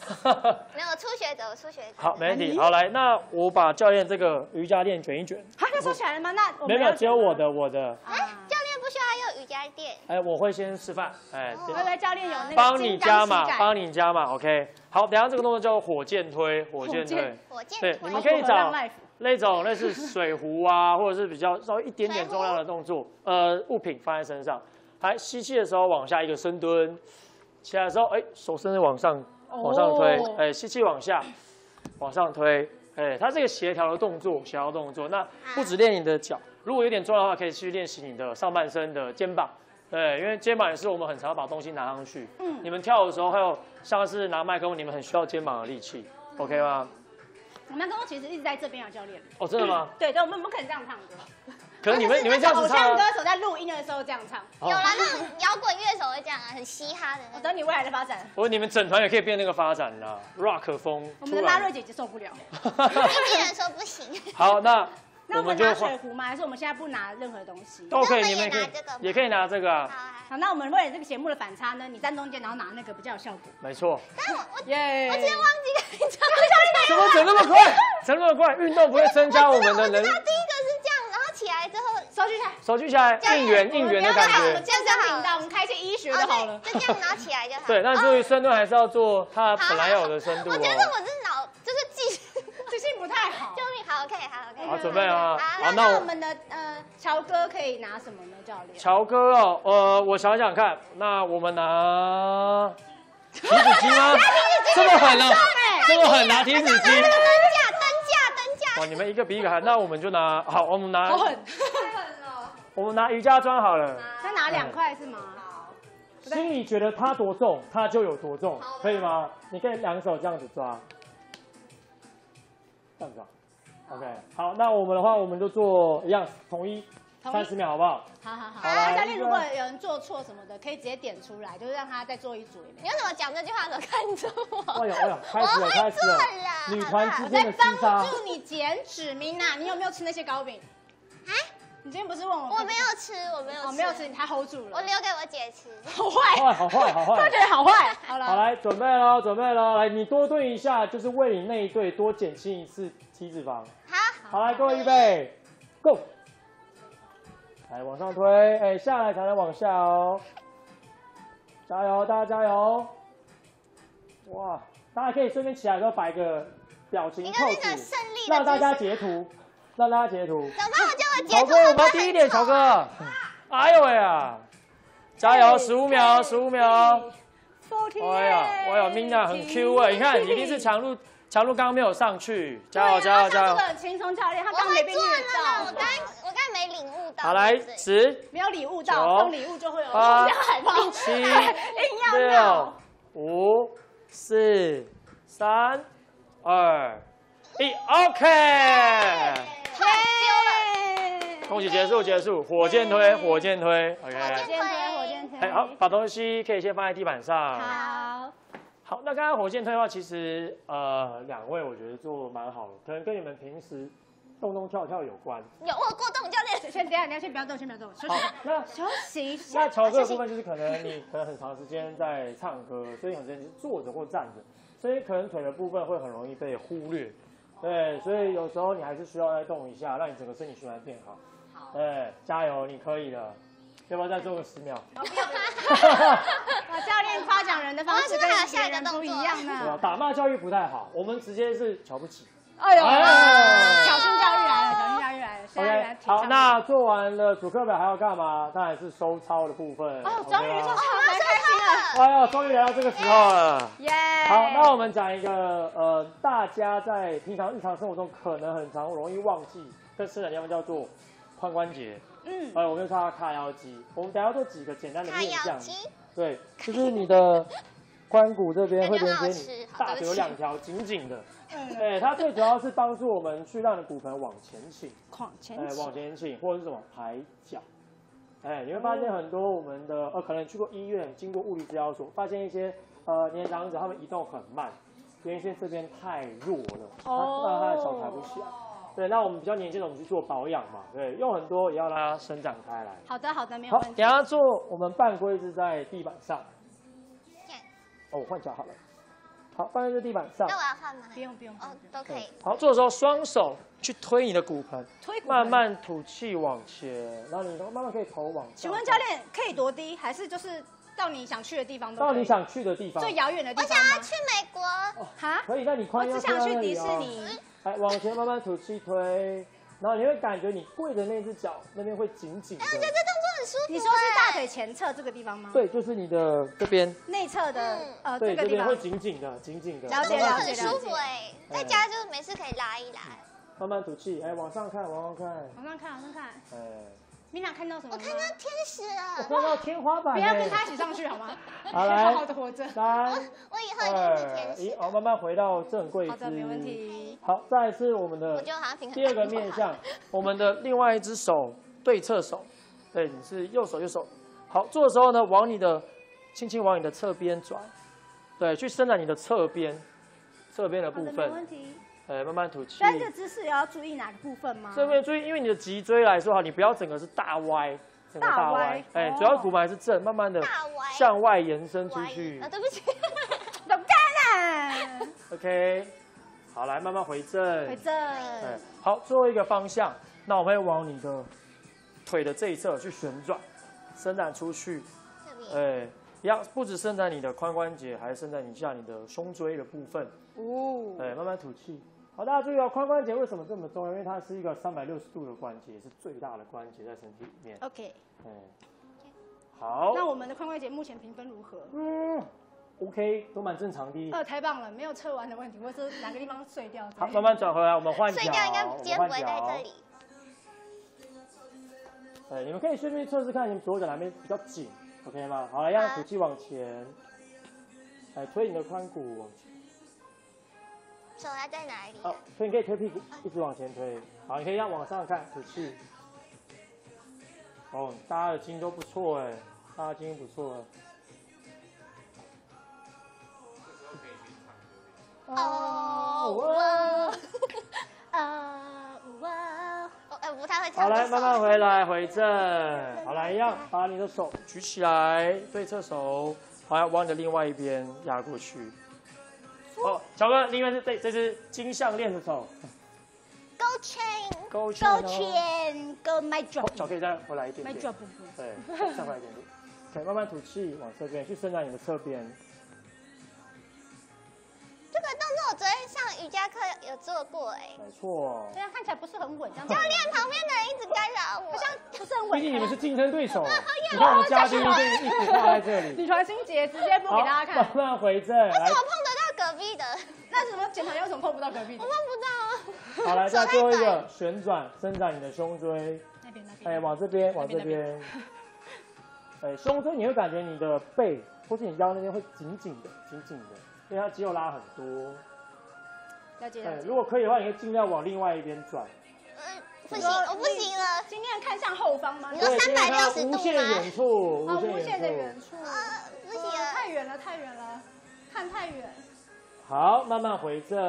Speaker 1: 没有初学者，
Speaker 3: 好，没问题。好，来，那我把教练这个瑜伽垫卷一卷。
Speaker 2: 好，要收起来了吗？那我
Speaker 3: 没有，只有我的。
Speaker 1: 哎，教练不需要用瑜伽垫。
Speaker 3: 哎，我会先示范。哎，
Speaker 2: 对对，教练有那个
Speaker 3: 帮你加码，帮你加码。OK。好，等下这个动作叫火箭推，火箭推。对，你们可以找那种类似水壶啊，或者是比较稍微一点点重量的动作，物品放在身上。来，吸气的时候往下一个深蹲，起来的时候，哎，手伸着往上推，哎，吸气往下，往上推，哎，它这个协调的动作，那不只练你的脚，如果有点重要的话，可以去练习你的上半身的肩膀。对，因为肩膀也是我们很常把东西拿上去。你们跳舞的时候，还有像是拿麦克风，你们很需要肩膀的力气 ，OK 吗？
Speaker 2: 我们刚刚其实一直在这边啊，教练。
Speaker 3: 哦，真的吗？
Speaker 2: 对，我们不可能这样唱歌。
Speaker 3: 可是你们这样子唱，
Speaker 2: 偶像歌手在录音的时候这样唱。
Speaker 1: 有啦，那种摇滚乐手会这样啊，很嘻哈的。
Speaker 2: 我等你未来的发展。
Speaker 3: 你们整团也可以变那个发展啦 ，rock 风。
Speaker 2: 我们的拉瑞姐姐受不了。
Speaker 1: 经纪人说不行。
Speaker 3: 好，那
Speaker 2: 我们拿水壶吗？还是我们现在不拿任何东西？
Speaker 3: 都可以，你们也可以拿这个啊。
Speaker 2: 好，那我们为了这个节目的反差呢，你站中间，然后拿那个比较有效果。
Speaker 3: 没错。
Speaker 1: 但我今天忘记跟你讲，
Speaker 3: 怎么整那么快？整那么快？运动不会增加我们的能力。
Speaker 1: 他第一个是这样，然后起来之后
Speaker 2: 手举起来，
Speaker 3: 应援的感觉。
Speaker 2: 健身频道，我们开一些医学的好了。
Speaker 1: 就这样拿起来就好。
Speaker 3: 对，那注意深蹲还是要做它本来有的深度哦。
Speaker 1: 我觉得我这脑就是记
Speaker 2: 性不太好。
Speaker 1: 救命！好 ，OK， 好 OK。
Speaker 3: 好，准备啊。
Speaker 2: 好，那我们的乔哥可以拿什么呢，教练？
Speaker 3: 乔哥哦，我想想看，那我们拿体脂机吗？这么狠呢？这么狠拿体脂机？
Speaker 1: 灯架。
Speaker 3: 哇，你们一个比一个狠，那我们就拿好，我们拿。
Speaker 2: 好狠！
Speaker 3: 我们拿瑜伽砖好了。
Speaker 2: 再拿2块是吗？
Speaker 3: 心里觉得它多重，它就有多重，可以吗？你可以2手这样子抓，这样子，OK。好，那我们的话，我们就做一样，统一30秒，好不好？
Speaker 2: 好。教练，如果有人做错什么的，可以直接点出来，就是让他再做一组。
Speaker 1: 你为什么讲这句话的时候看着我？
Speaker 3: 哎呀，开始了！女团之间的厮杀。
Speaker 2: 帮助你减脂，明娜，你有没有吃那些糕饼？啊？你今天不是问我？
Speaker 1: 我没有吃。
Speaker 2: 没有吃，你还 hold 住了。
Speaker 1: 我留给我姐吃。
Speaker 2: 好坏！他觉得好坏。好了，
Speaker 3: 好来，准备喽！来，你多蹲一下，就是为你那一队多减轻一次体脂肪。好，来，各位预备 ，Go！ 来，往上推，哎，下来才能往下哦。加油，大家加油！哇，大家可以顺便起来的时候摆个表情 pose， 让大家截图。
Speaker 1: 怎么我叫我截图？
Speaker 3: 乔哥，我们要第一点，乔哥。哎呦喂呀！加油，15秒。哎呀 ，Mina 很 Q 哎，你看，一定是强路刚刚没有上去，加油！
Speaker 2: 这个轻松教练，他刚没被虐到。
Speaker 1: 我刚没领悟到。
Speaker 3: 好，来10，
Speaker 2: 没有礼物到，送礼物就会有
Speaker 3: 8、
Speaker 2: 海报。
Speaker 3: 7、6、5、4、3、2、1 ，OK。恭喜结束，火箭推 ，OK。
Speaker 2: 火箭推。
Speaker 3: 哎，好，把东西可以先放在地板上。好，那刚刚火箭推的话，其实2位我觉得做蛮好的，可能跟你们平时动跳有关。
Speaker 1: 有我过动教练。
Speaker 2: 等一下，你要先不要动，休息。
Speaker 3: 好，那
Speaker 2: 休息一下。
Speaker 3: 那乔哥的部分就是可能你很长时间在唱歌，所以很多人是坐着或站着，所以可能腿的部分会很容易被忽略。对，所以有时候你还是需要再动一下，让你整个身体循环变好。对，加油，你可以的。要不要再做个10秒？
Speaker 2: 教练夸奖人的方式跟别人不一样呢。
Speaker 3: 打骂教育不太好，我们直接是瞧不起。
Speaker 2: 哎呦，小心教育来了。
Speaker 3: OK， 好，那做完了主课表还要干嘛？当然是收操的部分。
Speaker 2: 哦，终于收操，太开心了。
Speaker 3: 哎呦，终于来到这个时候了。
Speaker 2: 耶！
Speaker 3: 好，那我们讲一个大家在平常日常生活中可能很容易忘记跟伸展地方叫做髋关节。我们就叫它髂腰肌。我们等一下做几个简单的面向。对，就是你的髋骨这边会连接你大腿有2条紧紧的。对，它最主要是帮助我们去让你的骨盆往前倾，往前倾，或者是什么抬脚。你会发现很多我们的可能去过医院，经过物理治疗所，发现一些年长者他们移动很慢，原因是这边太弱了，让他的脚抬不起来。对，那我们比较年轻的我们去做保养嘛，对，用很多也要让它伸展开来。
Speaker 2: 好的，没有问题。
Speaker 3: 好，等一下做我们半龟子在地板上。换脚好了。 好，放在这地板上
Speaker 1: 那。我要换吗？
Speaker 2: 不用不用。
Speaker 1: 哦，都可以。
Speaker 3: 好，做的时候双手去推你的骨盆，
Speaker 2: 推骨盆
Speaker 3: 慢慢吐气往前，然后你慢慢可以头往上。
Speaker 2: 请问教练可以多低，还是就是到你想去的地方都可以？
Speaker 3: 到你想去的地方。
Speaker 2: 最遥远的地
Speaker 1: 我
Speaker 2: 方吗？
Speaker 1: 想要去美国。
Speaker 2: 哈？
Speaker 3: 可以，那你
Speaker 2: 我
Speaker 3: 髋要
Speaker 2: 只想去迪士
Speaker 3: 推到那里哦。
Speaker 2: 尼。
Speaker 3: 来，往前慢慢吐气推，然后你会感觉你跪的那只脚那边会紧紧的。
Speaker 1: 我觉得这动作很舒服。
Speaker 2: 你说是大腿前侧这个地方吗？
Speaker 3: 对，就是你的这边。
Speaker 2: 内侧的
Speaker 3: 对，
Speaker 2: 这个地方
Speaker 3: 这边会。紧紧的，紧紧的。
Speaker 2: 了解了解
Speaker 1: 很舒服哎，在家就是没事可以拉一拉。
Speaker 3: 慢慢吐气，哎，往上看，往上看，
Speaker 2: 往上看，往上看。
Speaker 3: 哎，
Speaker 2: 米娜看到什么吗？
Speaker 1: 我看到天使
Speaker 3: 我
Speaker 1: 了，
Speaker 3: 看到天花板。
Speaker 2: 不要跟他一起上去好吗？
Speaker 3: 好来
Speaker 2: 好好的活着。
Speaker 3: 3、
Speaker 1: 我以后一定是天
Speaker 3: 2、
Speaker 1: 使。
Speaker 3: 1，好，慢慢回到正跪姿。
Speaker 2: 好的，没问。题。
Speaker 3: 好，再来是我们的
Speaker 1: 我觉得我好像平衡
Speaker 3: 第二个面向，我们的另外一只手对侧手，对，你是右手。好，做的时候呢，轻轻往你的侧边转，对，去伸展你的侧边的部
Speaker 2: 好的，没
Speaker 3: 分，
Speaker 2: 问题。
Speaker 3: 慢慢吐气。
Speaker 2: 但这个姿势也要注意哪个部分吗？
Speaker 3: 这边注意，因为你的脊椎来说哈，你不要整个是大歪，整个大歪，
Speaker 2: 大歪
Speaker 3: 主要骨盆还是正，慢慢的
Speaker 1: 大歪
Speaker 3: 向外延伸出去
Speaker 1: 啊，。对不起。
Speaker 2: 懂干了。
Speaker 3: OK， 好，来慢慢回正。
Speaker 2: 回正。
Speaker 3: 好，最后一个方向，那我们会往你的腿的这一侧去旋转，伸展出去。
Speaker 1: 这边。
Speaker 3: 一样，不止伸展你的髋关节，还伸展一下你的胸椎的部分。
Speaker 2: 哦。
Speaker 3: 慢慢吐气。好，大家注意哦，髋关节为什么这么重要？因为它是一个360度的关节，是最大的关节在身体里面。
Speaker 2: OK。
Speaker 3: 好。
Speaker 2: 那我们的髋关节目前评分如何
Speaker 3: ？OK， 都蛮正常的。
Speaker 2: 太棒了，没有测完的问题，或者是哪个地方碎掉。
Speaker 3: 好，慢慢转回来，我们换脚。
Speaker 1: 睡觉应该今天不会在这里。
Speaker 3: 你们可以顺便测试看你们左脚哪边比较紧 ，OK 吗？好，来，让吐气往前，推你的髋骨往前。
Speaker 1: 手要在哪里？
Speaker 3: 好，所以你可以推屁股，一直往前推。好，你可以让往上看，吐气。哦，大家的筋都不错哎，大家筋不错哎。
Speaker 1: 哦哇，不太会唱。
Speaker 3: 好，来，慢慢回来，回正。好，来，一样，把你的手举起来，对侧手，好，要往你的另外一边压过去。哦，乔哥，另外是这只金项链的手。
Speaker 1: Go chain。
Speaker 3: 勾芡。
Speaker 2: 勾芡，Go my drop。
Speaker 3: 脚可以再回来一点
Speaker 2: My
Speaker 3: 点。
Speaker 2: drop。
Speaker 3: 对，再回来一点点。可以慢慢吐气，往侧边去伸展你的侧边。
Speaker 1: 这个动作我昨天上瑜伽课有做过哎。
Speaker 3: 没错。
Speaker 2: 这样看起来不是很稳，这样
Speaker 1: 教练旁边的人一直干扰我，
Speaker 2: 好像不是很稳。
Speaker 3: 毕竟你们是竞争对手。你看我们嘉宾就一直挂在这里。
Speaker 2: 女团心结直接播给大家看。
Speaker 3: 慢慢回正。
Speaker 1: 我怎么碰得到隔壁的？
Speaker 2: 那什么检查有什么碰不到隔壁的？
Speaker 1: 我碰不到啊。
Speaker 3: 好，来，再最后一个旋转，伸展你的胸椎。
Speaker 2: 那边。
Speaker 3: 往这边，往这边。胸椎你会感觉你的背或是你腰那边会紧紧的，因为它肌肉拉很多。
Speaker 2: 了解。
Speaker 3: 如果可以的话，你可以尽量往另外一边转。
Speaker 1: 不行，我不行了。
Speaker 2: 尽量看向后方吗？
Speaker 1: 你说360度吗？
Speaker 3: 无限远处，
Speaker 2: 无限的远处。
Speaker 1: 不行了，
Speaker 2: 太远了，看太远。
Speaker 3: 好，慢慢回正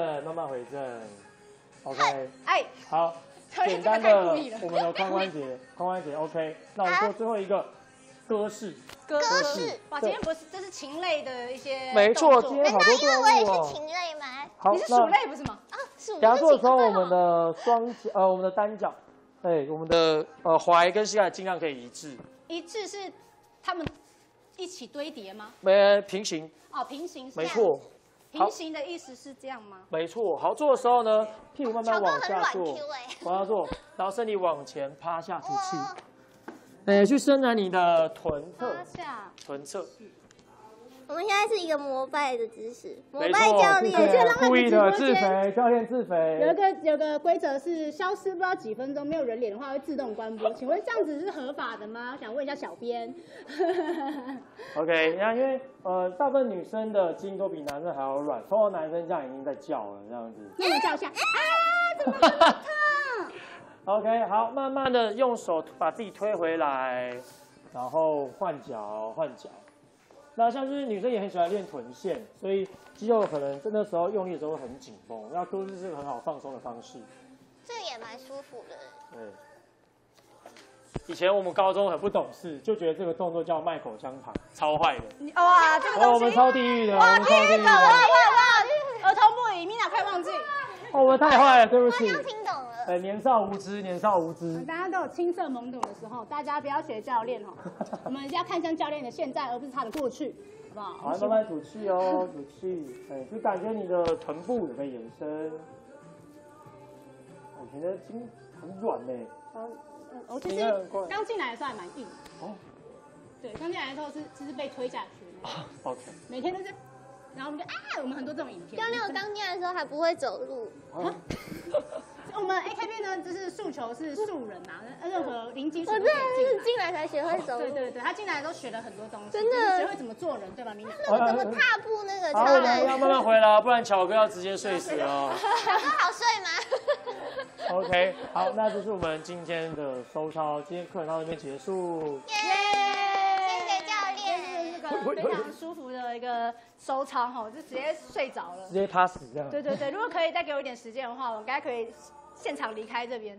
Speaker 3: ，OK。好，简单的我们的髋关节 OK。那我们做最后一个鸽式。
Speaker 2: 哇，今天不是，这是禽类的一些。
Speaker 3: 没错，今天好多
Speaker 1: 因为
Speaker 3: 动物
Speaker 1: 我也是禽类吗？
Speaker 3: 好，
Speaker 2: 你是鼠类不是吗？
Speaker 1: 啊，鼠。
Speaker 3: 等下做的时候，我们的我们的单脚，我们的踝跟膝盖尽量可以一致。
Speaker 2: 一致是他们一起堆叠吗？
Speaker 3: 平行。
Speaker 2: 哦，平行。
Speaker 3: 没错。
Speaker 2: 平行的意思是这样吗？
Speaker 3: 没错。好，做的时候呢，屁股慢慢往下坐，往下坐，然后身体往前趴下，吐气。去伸展你的臀侧。
Speaker 1: 我们现在是一个膜拜的姿势，膜
Speaker 3: 拜
Speaker 1: 教练，
Speaker 3: 故意的自肥，教练自肥。
Speaker 6: 有个规则是消失不知道几分钟，没有人脸的话会自动关播。请问这样子是合法的吗？想问一下小编。
Speaker 3: OK， 那因为大部分女生的筋都比男生还要软，通常男生这样已经在叫了，这样子。
Speaker 6: 那你叫一下啊，怎么那么痛
Speaker 3: ？OK， 好，慢慢的用手把自己推回来，然后换脚。那像是女生也很喜欢练臀线，所以肌肉可能那时候用力的时候会很紧绷，那鸽式是个很好放松的方式。
Speaker 1: 这个也蛮舒服的。
Speaker 3: 对。以前我们高中很不懂事，就觉得这个动作叫卖口香糖，超坏的。
Speaker 2: 哇，这个东西。
Speaker 3: 我们超地狱的。
Speaker 2: 哇，地狱的！哇，
Speaker 6: 赢，米娜快忘记。
Speaker 3: 哦，我太坏了，对不起。
Speaker 1: 我好像听懂了。
Speaker 3: 年少无知，年少无知。
Speaker 6: 大家都有青涩懵懂的时候，大家不要学教练哦，我们要看向教练的现在，而不是他的过去，好不好？
Speaker 3: 好，慢慢吐气哦，吐气。就感觉你的臀部有在延伸。我觉得筋很软呢。
Speaker 6: 我其实刚进来的时候还蛮硬的。哦。对，刚进来的时候是被推下去的。
Speaker 3: OK。
Speaker 6: 每天都是，然后我们就我们很多这种影片。
Speaker 1: 教练，我刚进来的时候还不会走路。
Speaker 6: 我们 AKB 呢，就是诉求是素人嘛，任何零基础。
Speaker 1: 我真的是进来才学会走路。
Speaker 6: 对对对，他进来都学了很多东西，
Speaker 1: 真的
Speaker 6: 学会怎么做人，对吧？明娜。
Speaker 1: 那个怎么踏步那个？
Speaker 3: 好，我们要慢慢回来，不然巧哥要直接睡死哦。
Speaker 1: 巧哥好睡吗
Speaker 3: ？OK， 好，那这是我们今天的收操，今天课程到这边结束。
Speaker 1: 耶！谢谢教练。
Speaker 6: 那个非常舒服的一个收操哈，就直接睡着了，
Speaker 3: 直接趴死这样。
Speaker 6: 对对对，如果可以再给我一点时间的话，我应该可以现场离开这边。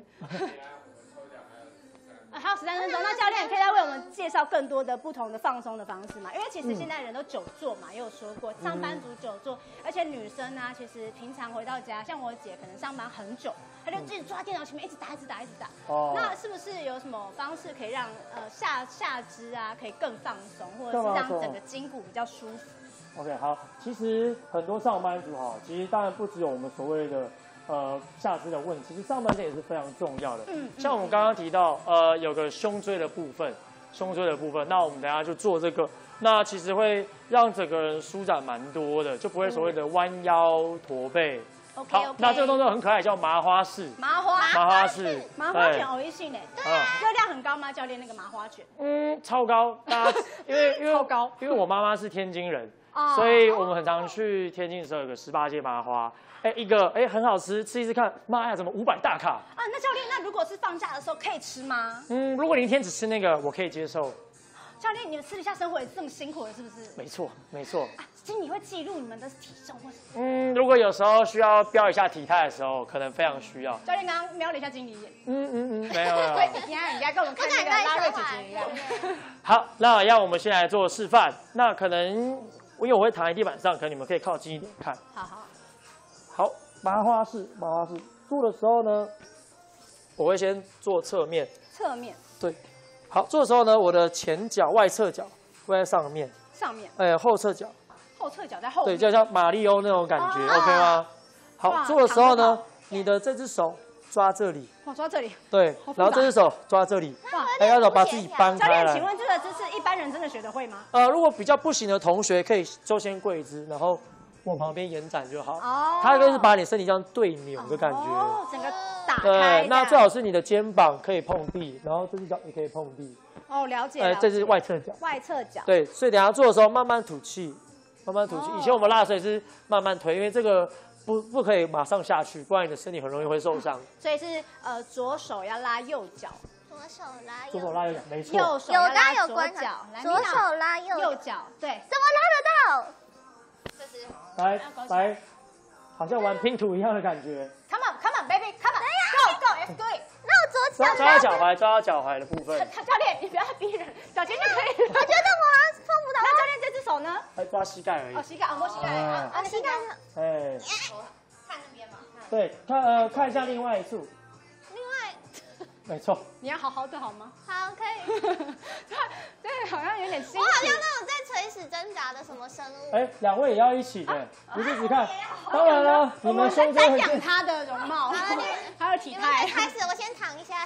Speaker 6: 还有13分钟，那教练可以再为我们介绍更多的不同的放松的方式嘛？因为其实现在人都久坐嘛，也有说过上班族久坐，而且女生呢，其实平常回到家，像我姐可能上班很久，她就自己坐在电脑前面一直打。哦。那是不是有什么方式可以让下肢啊可以更放松，或者是让整个筋骨比较舒服
Speaker 3: ？OK， 好，其实很多上班族哈，其实当然不只有我们所谓的。下肢的问题，其实上半身也是非常重要的。像我们刚刚提到，有个胸椎的部分，那我们等一下就做这个，那其实会让整个人舒展蛮多的，就不会所谓的弯腰驼背。好，那这个动作很可爱，叫麻花式。麻花式，
Speaker 6: 麻花卷偶一性诶，热量很高吗？教练那个麻花卷？
Speaker 3: 超高，大家因为
Speaker 6: 超高，
Speaker 3: 因为我妈妈是天津人，所以我们很常去天津的时候有个18街麻花。一个很好吃，吃一次看，妈呀，怎么500大卡
Speaker 6: 啊？那教练，那如果是放假的时候可以吃吗？
Speaker 3: 如果你一天只吃那个，我可以接受。
Speaker 6: 教练，你们私底下生活也是这么辛苦的，是不是？
Speaker 3: 没错。
Speaker 6: 其实你会记录你们的体重或是？
Speaker 3: 如果有时候需要标一下体态的时候，可能非常需要。
Speaker 6: 教练刚刚瞄了一下经理眼。
Speaker 3: 没有。
Speaker 6: 你看人家跟我们看那个拉瑞姐姐一样。
Speaker 3: 好，那要我们先来做示范。那可能因为我会躺在地板上，可能你们可以靠近一点看。好，麻花式做的时候呢，我会先做侧面。对。好，做的时候呢，我的前脚外侧脚会在上面。后侧脚
Speaker 6: 在后面。
Speaker 3: 对，就像马里欧那种感觉 ，OK 吗？好，做的时候呢，你的这只手抓这里。
Speaker 6: 抓这里。
Speaker 3: 对，然后这只手抓这里。要把自己搬开来。
Speaker 6: 教练，请问这个姿势一般人真的学得会吗？
Speaker 3: 如果比较不行的同学，可以就先跪姿，然后往旁边延展就好。它就是把你身体这样对扭的感觉。
Speaker 6: 整个打开。
Speaker 3: 对，那最好是你的肩膀可以碰地，然后这只脚也可以碰地。
Speaker 6: 了解。
Speaker 3: 这是外侧脚。对，所以等下做的时候慢慢吐气。以前我们拉水是慢慢推，因为这个不可以马上下去，不然你的身体很容易会受伤。
Speaker 6: 所以是左手要拉右脚。
Speaker 1: 左手拉
Speaker 3: 右脚，没错。
Speaker 6: 右手要拉左脚，
Speaker 1: 左手拉右
Speaker 6: 脚，对。
Speaker 1: 怎么拉得到？
Speaker 6: 这是。
Speaker 3: 来，好像玩拼图一样的感觉。
Speaker 6: Come on, baby, come on, go, do it.
Speaker 1: 那我左脚
Speaker 3: 抓到脚踝的部分。
Speaker 6: 教练，你不要逼人，脚尖就可以了。
Speaker 1: 我觉得我碰不到。
Speaker 6: 那教练这只手呢？
Speaker 3: 抓膝盖而已。
Speaker 6: 膝盖，摸膝盖。膝盖。看那边嘛。
Speaker 3: 对，看一下另外一处。没错。
Speaker 6: 你要好好的好吗？
Speaker 1: 好，可以。
Speaker 6: 对，好像有点辛苦。
Speaker 1: 我好像那种在垂死挣扎的什么生物。
Speaker 3: 两位也要一起的，不是只看。当然了，你们胸椎
Speaker 6: 很讲他的容貌，还有体态。
Speaker 1: 开始，我先躺一下。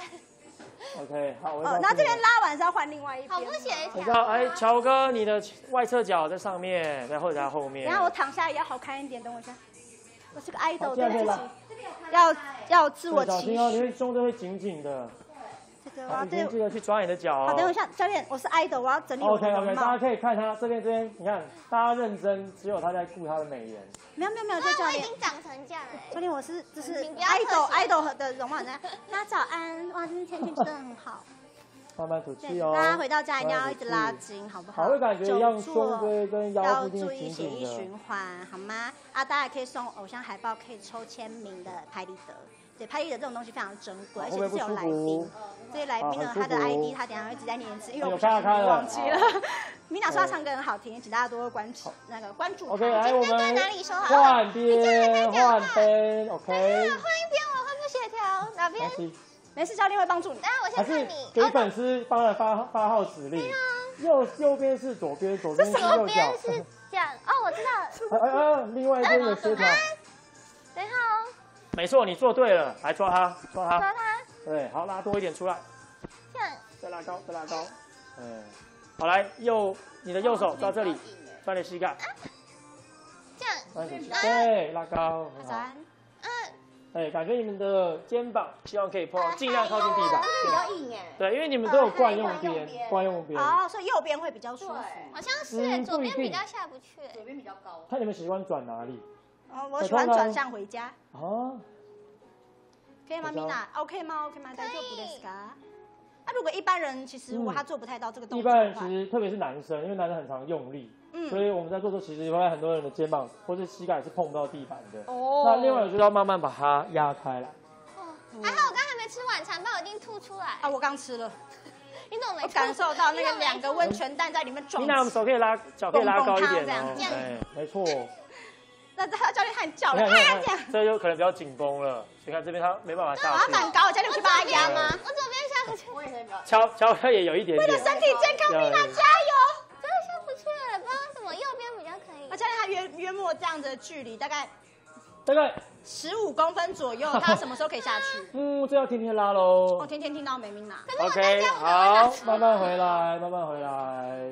Speaker 3: OK， 好。
Speaker 6: 那这边拉完是要换另外一边。
Speaker 1: 好不协调。
Speaker 3: 乔哥，你的外侧脚在上面，在后面。
Speaker 6: 然后我躺下也要好看一点，等我一下。我是个 idol， 对不起。要自我期许。
Speaker 3: 因为胸椎会紧紧的。你记得去抓你的脚。
Speaker 6: 好，等我一下，教练，我是 idol， 我要整理我的容貌。
Speaker 3: OK， 大家可以看他这边，你看，大家认真，只有他在顾他的美颜。
Speaker 6: 没有，这教练。
Speaker 1: 我已经长成这样了。
Speaker 6: 教练，我是idol 的容貌，大家早安，哇，今天天气真的很好。
Speaker 3: 慢慢吐气哦。
Speaker 6: 大家回到家一定要一直拉筋，好不好？
Speaker 3: 好，会感觉一样，胸椎跟腰部
Speaker 6: 要注意血液循环，好吗？大家也可以送偶像海报，可以抽签名的拍立得。 对，拍立得这种东西非常珍贵，而且
Speaker 3: 会不会
Speaker 6: 是有来
Speaker 3: 不舒服
Speaker 6: 宾。这些来宾呢，
Speaker 3: 好很舒服
Speaker 6: 他的 ID 他等一下会记在你眼前，因为我
Speaker 3: 有
Speaker 6: 不小心
Speaker 3: 开了
Speaker 6: 忘记了。米娜说他唱歌很好听，请大家多多关注他。
Speaker 3: OK， 来我们
Speaker 1: 哪里说好
Speaker 3: 换边换边 ，OK。
Speaker 1: 换一边我会不协调，哪边？
Speaker 6: 没事，教练会帮助你。
Speaker 1: 等下我
Speaker 3: 还是
Speaker 1: 先看你。
Speaker 3: 给粉丝帮他发号指令。右边是左边，左边是
Speaker 1: 左
Speaker 3: 右脚。
Speaker 1: 边是这样哦，我知道了。
Speaker 3: 另外一边的协调。
Speaker 1: 等一下哦，
Speaker 3: 没错，你做对了，来抓他，抓他。
Speaker 1: 抓他，
Speaker 3: 对，好，拉多一点出来，
Speaker 1: 这样。
Speaker 3: 再拉高，再拉高。好，来你的右手抓这里，抓你的膝盖，
Speaker 1: 这样。
Speaker 3: 抓你的膝盖，对，拉高。
Speaker 6: 早安。
Speaker 3: 感觉你们的肩膀希望可以碰到，尽量靠近地板。
Speaker 4: 比较硬哎。
Speaker 3: 对，因为你们都有惯用边，惯用边。
Speaker 6: 哦，所以右边会比较舒服。
Speaker 1: 好像是左边比较下不去。
Speaker 4: 左边比较高。
Speaker 3: 看你们喜欢转哪里？
Speaker 6: 哦，我喜欢转向回家。
Speaker 3: 哦，
Speaker 6: 可以吗 ，Mina？OK 吗 ？OK 吗？大丈夫ですか？那如果一般人其实如果他做不太到这个动作的话，
Speaker 3: 一般人其实特别是男生，因为男生很常用力，所以我们在做的时候，其实发现很多人的肩膀或是膝盖是碰不到地板的。哦。那另外就是要慢慢把它压开来。
Speaker 1: 还好我刚还没吃晚餐，不然我一定吐出来。
Speaker 6: 啊，我刚吃了。
Speaker 1: 你怎么没？
Speaker 6: 我感受到那个2个温泉蛋在里面撞。
Speaker 3: 你拿我们手可以拉，脚可以拉高一点哦。
Speaker 6: 这样。
Speaker 3: 没错。
Speaker 6: 那他教练他很叫了，
Speaker 3: 这样，这有可能比较紧绷了。你看这边他没办法下去。
Speaker 6: 他蛮高，教练去帮他压吗？
Speaker 1: 我左边下不去。
Speaker 4: 我也可以比较。
Speaker 3: 敲也有一点点。
Speaker 6: 为了身体健康，米娜加油！
Speaker 1: 真的下不去了，不知道为什么右边比较可以。
Speaker 6: 那教练他约莫这样子的距离，大概15公分左右，他什么时候可以下去？
Speaker 3: 这要天天拉喽。
Speaker 6: 我天天听到没米娜。
Speaker 3: OK， 好，慢慢回来，慢慢回来。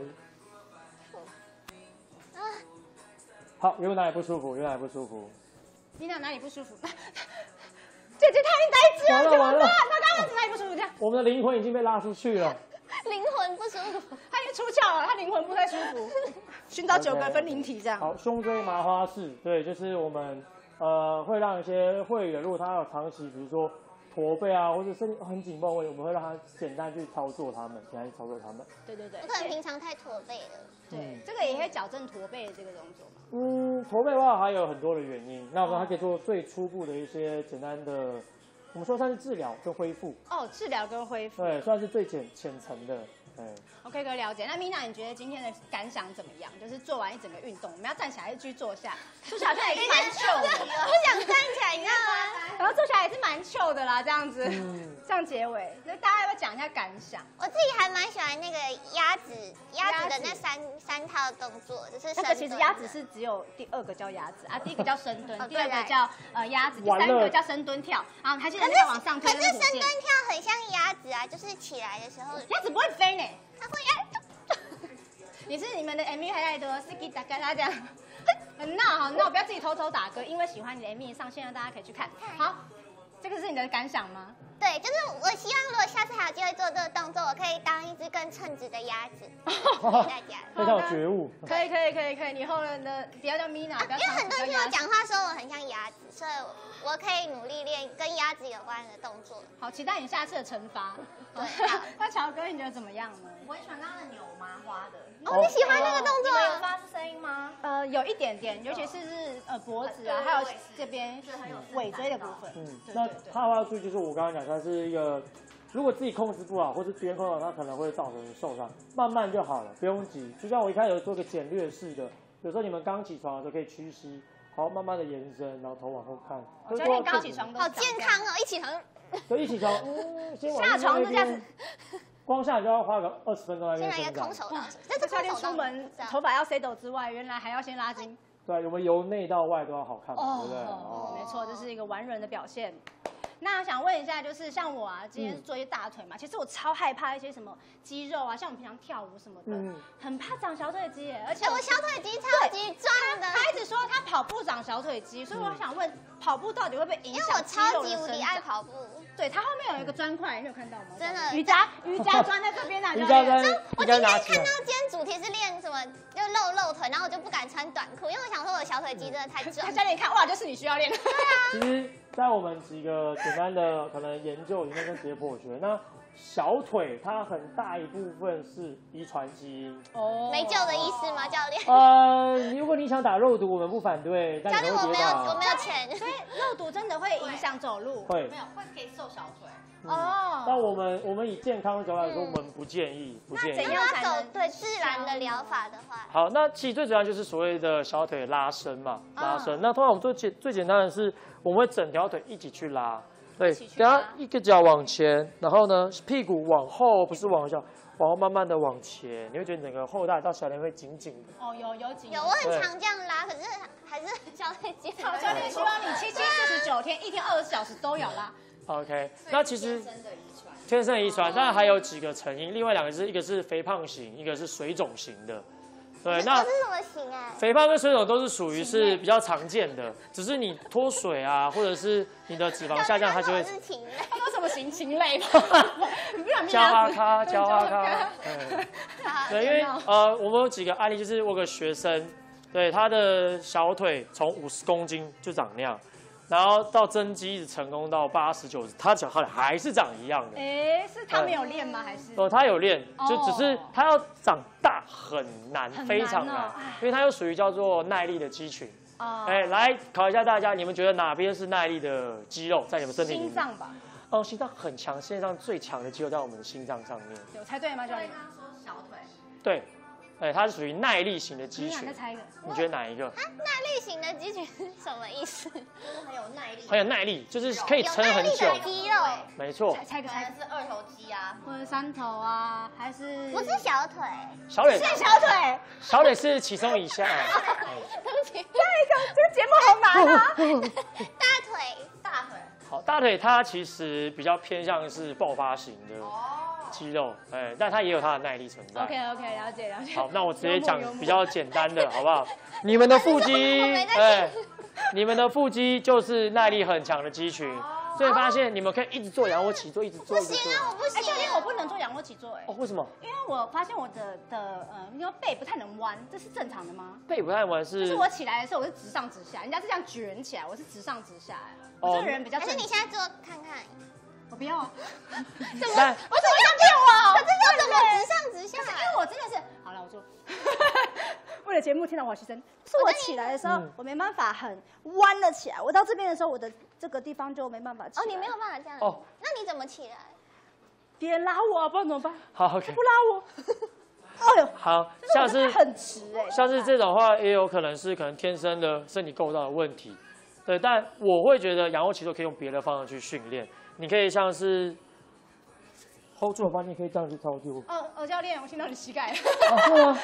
Speaker 3: 好，有哪里不舒服？有哪里不舒服？
Speaker 6: 米娜哪里不舒服？姐姐她已经呆滞了，怎么办？她刚刚哪里不舒服？这样，
Speaker 3: 我们的灵魂已经被拉出去了。
Speaker 1: 灵魂不舒服，
Speaker 6: 她已经出窍了，她灵魂不太舒服。寻找9个分灵体这样。
Speaker 3: 好，胸椎麻花式，对，就是我们会让一些会员，如果他有长期，比如说驼背啊，或者身体很紧绷，我们会让他简单去操作他们，简单去操作他们。
Speaker 6: 对对对，
Speaker 1: 我可能平常太驼背了。
Speaker 6: 对，这个也会矫正驼背的这个动作嘛。
Speaker 3: 驼背的话还有很多的原因，那我们还可以做最初步的一些简单的，我们说算是治疗跟恢复。
Speaker 6: 哦，治疗跟恢复。
Speaker 3: 对，算是最浅层的。
Speaker 6: OK， 哥了解。那 Mina， 你觉得今天的感想怎么样？就是做完一整个运动，我们要站起来，继续坐下。坐下来也是蛮糗的，
Speaker 1: 不想站起来，你知道吗？
Speaker 6: 然后坐下来也是蛮糗的啦，这样子，这样结尾。那大家要不要讲一下感想？
Speaker 1: 我自己还蛮喜欢那个鸭子的那三套动作，就是
Speaker 6: 那个其实鸭子是只有第2个叫鸭子啊，第1个叫深蹲，第2个叫鸭子，第3个叫深蹲跳。啊，还记得再往上推。
Speaker 1: 可是深蹲跳很像鸭子啊，就是起来的时候，
Speaker 6: 鸭子不会飞呢。
Speaker 1: 它会
Speaker 6: 你们的 MV 还在多，Siki 打开它这样，很闹，好闹，不要自己偷偷打歌，因为喜欢你的 MV 上线了，大家可以去看。好，这个是你的感想吗？
Speaker 1: 对，就是我希望如果下次还有机会做这个动作，我可以当一只更称职的鸭子。谢谢大家。
Speaker 3: 非常有觉悟。
Speaker 6: 可以，你以后的不要叫 Mina，不要
Speaker 1: 因为很多人听我讲话说我很像鸭子，所以我可以努力练跟鸭子有关的动作。
Speaker 6: 好，期待你下次的惩罚。
Speaker 1: 对，
Speaker 6: 那乔哥你觉得怎么样呢？
Speaker 4: 我很喜欢刚刚的扭麻花的。
Speaker 1: 哦，你喜欢那个动作？
Speaker 4: 有发出声音吗？
Speaker 6: 有一点点，尤其是脖子啊，还有这边尾椎的部分。
Speaker 3: 那他要注意就是我刚刚讲，它是一个，如果自己控制不好，或是别人控制不好，它可能会造成受伤，慢慢就好了，不用急。就像我一开始做个简略式的，有时候你们刚起床的时候可以屈膝，好，慢慢的延伸，然后头往后看。
Speaker 6: 教练刚起床
Speaker 1: 好健康哦，一起床。
Speaker 3: 对，一起床，先往
Speaker 6: 下床就这样子。
Speaker 3: 光下就要花个20分钟在那边
Speaker 1: 先来一个空手道，这是
Speaker 6: 教练出门头发要 settle 之外，原来还要先拉筋。
Speaker 3: 对，我们由内到外都要好看，对不对？
Speaker 6: 没错，这是一个完人的表现。那想问一下，就是像我啊，今天做一些大腿嘛，其实我超害怕一些什么肌肉啊，像我们平常跳舞什么的，很怕长小腿肌耶，而且
Speaker 1: 我小腿肌超级壮的。
Speaker 6: 他一直说他跑步长小腿肌，所以我想问，跑步到底会不会影响？
Speaker 1: 因为我超级无敌爱跑步。
Speaker 6: 对，它后面有一个砖块，你有看到吗？
Speaker 1: 真的，
Speaker 6: 瑜伽砖在这边啊。
Speaker 3: 瑜伽砖，
Speaker 1: 我今天看到今天主题是练什么，就露腿，然后我就不敢穿短裤，因为我想说我的小腿肌真的太壮。
Speaker 6: 教练一看，哇，就是你需要练的。对啊。
Speaker 3: 其实，在我们几个简单的可能研究里面跟解剖学，那小腿它很大一部分是遗传基因。
Speaker 2: 哦
Speaker 1: 没救的意思吗，教练？
Speaker 3: 如果你想打肉毒，我们不反对，但
Speaker 1: 教练，
Speaker 3: 你会跌倒。
Speaker 1: 我没有钱。
Speaker 6: 所以肉毒真的会影响走路。
Speaker 3: 会
Speaker 4: 没。有会可以瘦小腿。
Speaker 3: 但我们以健康的角度来说，我们不建议，不建议。
Speaker 6: 那怎样
Speaker 1: 那走对自然的疗法的话，
Speaker 3: 好，那其实最主要就是所谓的小腿拉伸嘛，拉伸。那通常我们最简单的是，我们会整条腿一起去拉，对，等下一个脚往前，然后呢屁股往后，不是往下，往后慢慢的往前，你会觉得整个后大到小腿会紧紧的。
Speaker 6: 哦，有紧。
Speaker 1: 有我很常这样拉，可是还是教练接。
Speaker 6: 好，教练希望你7天49天，1天20小时都有拉。
Speaker 3: OK， 那其实
Speaker 4: 天生的遗传。
Speaker 3: 天生遗传，当然还有几个成因，另外2个是一个是肥胖型，一个是水肿型的。对，那
Speaker 1: 我是什么型啊？
Speaker 3: 肥胖跟水肿都是属于是比较常见的，只是你脱水啊，或者是你的脂肪下降，它就会
Speaker 1: 是禽类。
Speaker 6: 他说什么禽类？你不想
Speaker 3: 焦阿咖，焦阿咖。对，因为
Speaker 1: 哦
Speaker 3: 我们有几个案例，就是我有个学生，对他的小腿从50公斤就长那样，然后到增肌一直成功到80、90，他脚还是长一样的。
Speaker 6: 哎，是他没有练吗？还是？
Speaker 3: 他有练，就只是他要长大很难，
Speaker 6: 很难
Speaker 3: 非常难，因为他又属于叫做耐力的肌群。
Speaker 6: 哦，
Speaker 3: 来考一下大家，你们觉得哪边是耐力的肌肉在你们身体里面？
Speaker 6: 心脏吧。
Speaker 3: 心脏很强，世界上最强的肌肉在我们的心脏上面。
Speaker 6: 有猜对吗，教练？
Speaker 4: 刚刚说小腿。
Speaker 3: 对，它是属于耐力型的肌群。
Speaker 6: 再猜一个。
Speaker 3: 你觉得哪一个？
Speaker 1: 耐力型的肌群是什么意思？
Speaker 4: 就是很有耐力。
Speaker 3: 很有耐力，就是可以撑很久。
Speaker 1: 肌肉。
Speaker 3: 没错。
Speaker 6: 猜个
Speaker 4: 可能是2头肌啊，
Speaker 6: 或者3头啊，还是？
Speaker 1: 不是小腿。
Speaker 3: 小腿。
Speaker 6: 是小腿。
Speaker 3: 小腿是其中以下。
Speaker 1: 对不起。
Speaker 6: 下一个，这个节目好难啊。
Speaker 1: 大腿。
Speaker 3: 好，大腿它其实比较偏向是爆发型的肌肉，但它也有它的耐力存在。
Speaker 6: OK，了解。
Speaker 3: 好，那我直接讲比较简单的，好不好？你们的腹肌，你们的腹肌就是耐力很强的肌群，所以发现你们可以一直做仰卧起坐，一直做，
Speaker 1: 不行啊，我不行。
Speaker 6: 教练，我不能做仰卧起坐，
Speaker 3: 哦，为什么？
Speaker 6: 因为我发现我的因为背不太能弯，这是正常的吗？
Speaker 3: 背不太弯是？
Speaker 6: 就是我起来的时候我是直上直下，人家是这样卷起来，我是直上直下。我这个人比较正常。
Speaker 1: 还是你现在做看看？
Speaker 6: 我不要啊！
Speaker 1: 怎么？为什么要骗我？可是要怎么直上直下？
Speaker 6: 因为我真的是，好了，我说，为了节目听到我牺牲，是我起来的时候，我没办法很弯了起来。我到这边的时候，我的这个地方就没办法起来。
Speaker 1: 哦，你没有办法这样。
Speaker 3: 哦，
Speaker 1: 那你怎么起来？
Speaker 6: 别人拉我啊，不然怎么办？
Speaker 3: 好 ，OK。
Speaker 6: 不拉我。哎呦，
Speaker 3: 好，像是
Speaker 6: 很直哎，
Speaker 3: 像是这种话，也有可能是天生的身体构造的问题。对，但我会觉得仰卧起坐可以用别的方式去训练。你可以像是 hold 住的话，你可以这样去操作。
Speaker 6: 教练，我听到你膝盖了。
Speaker 3: 会吗？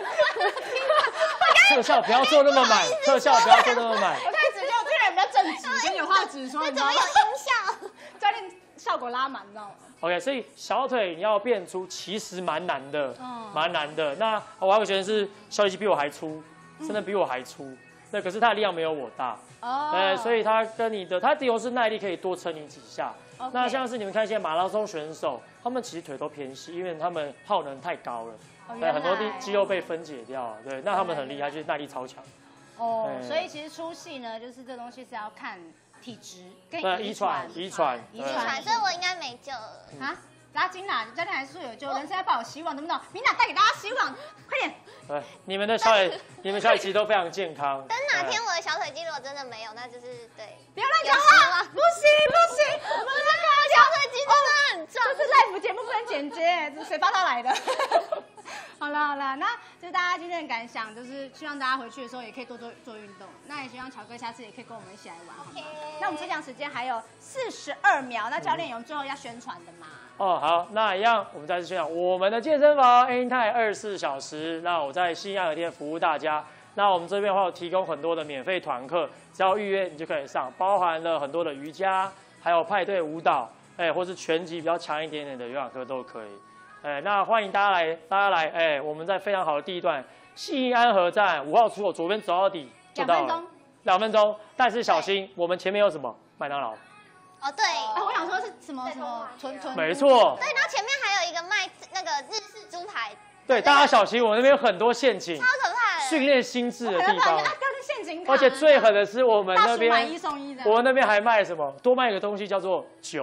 Speaker 3: 特效不要做那么满，特效不要做那么满。
Speaker 6: 我开始就这个人比较正直，跟有话直说。
Speaker 1: 怎么有音效？
Speaker 6: 教练效果拉满，你知道吗
Speaker 3: ？OK， 所以小腿你要变粗，其实蛮难的，蛮难的。那我还有个学生是小力气比我还粗，真的比我还粗。对，可是他的力量没有我大。所以他跟你的，他只有是耐力可以多撑你几下。那像是你们看一些马拉松选手，他们其实腿都偏细，因为他们耗能太高了，对，很多肌肉被分解掉了，对，那他们很厉害，就是耐力超强。
Speaker 6: 所以其实粗细呢，就是这东西是要看体质跟
Speaker 3: 遗传，
Speaker 1: 所以我应该没救了
Speaker 6: 啊。拉筋啦，教练还是有救，人生要抱有希望，懂不懂？明娜带给大家希望，快点！
Speaker 3: 对，你们的小腿其实都非常健康。
Speaker 1: 等哪天我的小腿肌如果真的没有，那就是对。
Speaker 6: 不要乱讲话，不行，我们
Speaker 1: 小腿肌真的很重。
Speaker 6: 这是 live 节目不能剪接，这是谁帮他来的？好了，那就是大家今天的感想，就是希望大家回去的时候也可以多做运动。那也希望乔哥下次也可以跟我们一起来玩，好吗？那我们抽奖时间还有42秒，那教练有最后要宣传的吗？
Speaker 3: 好，那一样，我们再次宣传我们的健身房 Anytime 24小时。那我在新安和店服务大家。那我们这边的话有提供很多的免费团课，只要预约你就可以上，包含了很多的瑜伽，还有派对舞蹈，或是拳击比较强一点点的有氧课都可以。那欢迎大家来，我们在非常好的地段，信安和站5号出口左边走到底就到了，2分钟。但是小心，我们前面有什么？麦当劳。
Speaker 1: 对。
Speaker 6: 我想说是什么纯。
Speaker 3: 没错。
Speaker 1: 对，然后前面还有一个卖那个日式猪排。
Speaker 3: 对，大家小心，我那边有很多陷阱，
Speaker 1: 超可怕的，
Speaker 3: 训练心智的地方。
Speaker 6: 陷阱，
Speaker 3: 而且最狠的是我们那边，
Speaker 6: 买1送1的。
Speaker 3: 我们那边还卖什么？多卖一个东西叫做酒。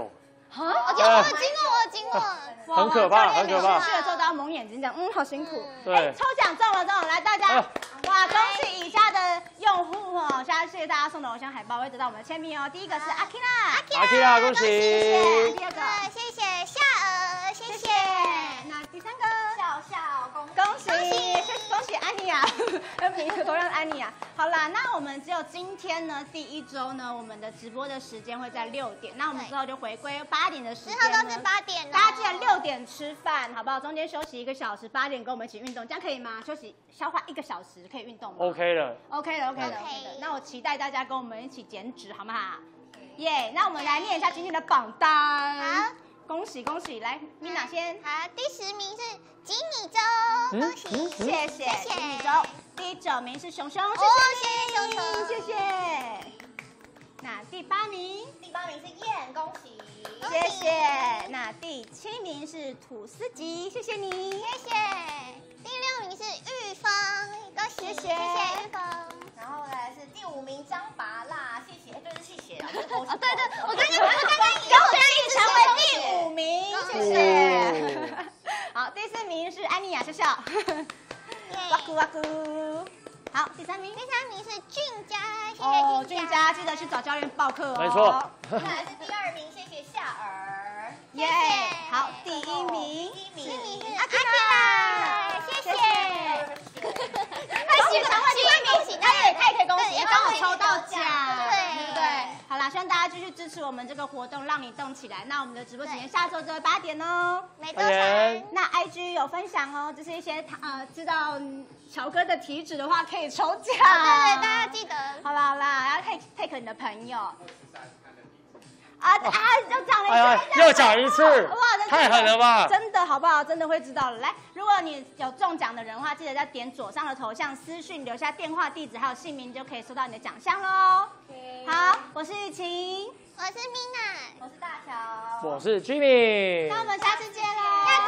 Speaker 1: 我经过，
Speaker 3: 很可怕，很可怕。
Speaker 6: 去了之后都要蒙眼睛，这样，好辛苦。
Speaker 3: 对，
Speaker 6: 抽奖中了，来大家，哇，恭喜以下的用户哦，谢谢大家送的偶像海报，会得到我们的签名哦。第一个是阿 Kira，
Speaker 3: 恭喜！
Speaker 6: 第二个，
Speaker 1: 谢谢夏儿，谢谢。
Speaker 6: 那第三个，
Speaker 4: 笑，
Speaker 6: 恭喜安妮亚，同样安妮亚。好啦，那我们只有今天呢，第一周呢，我们的直播的时间会在6点，那我们之后就回归8点的时间，
Speaker 1: 之后都是8点，
Speaker 6: 大家记得6点吃饭，好不好？中间休息1个小时，8点跟我们一起运动，这样可以吗？休息消化1个小时，可以运动吗
Speaker 3: ？OK 了
Speaker 6: ，OK 了。那我期待大家跟我们一起减脂，好不好？耶！那我们来念一下今天的榜单。
Speaker 1: 好，
Speaker 6: 恭喜！来，Mina 先。
Speaker 1: 好，第10名是吉米周，恭喜，
Speaker 6: 谢谢吉米周。第9名是熊熊，
Speaker 1: 谢谢熊熊，
Speaker 6: 谢谢。那第8名
Speaker 4: 是燕，恭喜。
Speaker 6: 谢谢。那第7名是吐司吉，谢谢你，
Speaker 1: 谢谢。第6名是玉芳，恭喜，谢谢玉芳。
Speaker 4: 然后来是第5名张拔辣，谢谢，对，是谢谢。
Speaker 1: 我刚刚
Speaker 6: 恭喜成为第5名，谢谢。好，第4名是安妮亚，笑，哇咕。好，第3名
Speaker 1: 是俊佳，谢谢
Speaker 6: 俊佳，记得去找教练报课哦。
Speaker 3: 没错。
Speaker 4: 再来是第2名，谢谢夏儿，
Speaker 6: 耶。好，第1名
Speaker 1: 是阿 Kira，谢谢。
Speaker 6: 恭喜成为第1名，他也可以恭喜，因为刚好抽到奖，
Speaker 1: 对
Speaker 6: 不对？好啦，希望大家继续支持我们这个活动，让你动起来。那我们的直播时间下周就会8点哦。
Speaker 1: 每周三。
Speaker 6: 那 IG 有分享哦，就是一些知道乔哥的体脂的话可以抽奖。
Speaker 1: 对，大家记得。
Speaker 6: 好啦，要 take 你的朋友。又讲了一次，
Speaker 3: 又讲一次，哇，太狠了吧！
Speaker 6: 真的好不好？真的会知道了。来，如果你有中奖的人的话，记得要点左上的头像私讯留下电话、地址还有姓名，就可以收到你的奖项喽。好，我是玉琴，
Speaker 1: 我是 Mina，
Speaker 4: 我是大乔，
Speaker 3: 我是 Jimmy。
Speaker 6: 那我们下次见喽。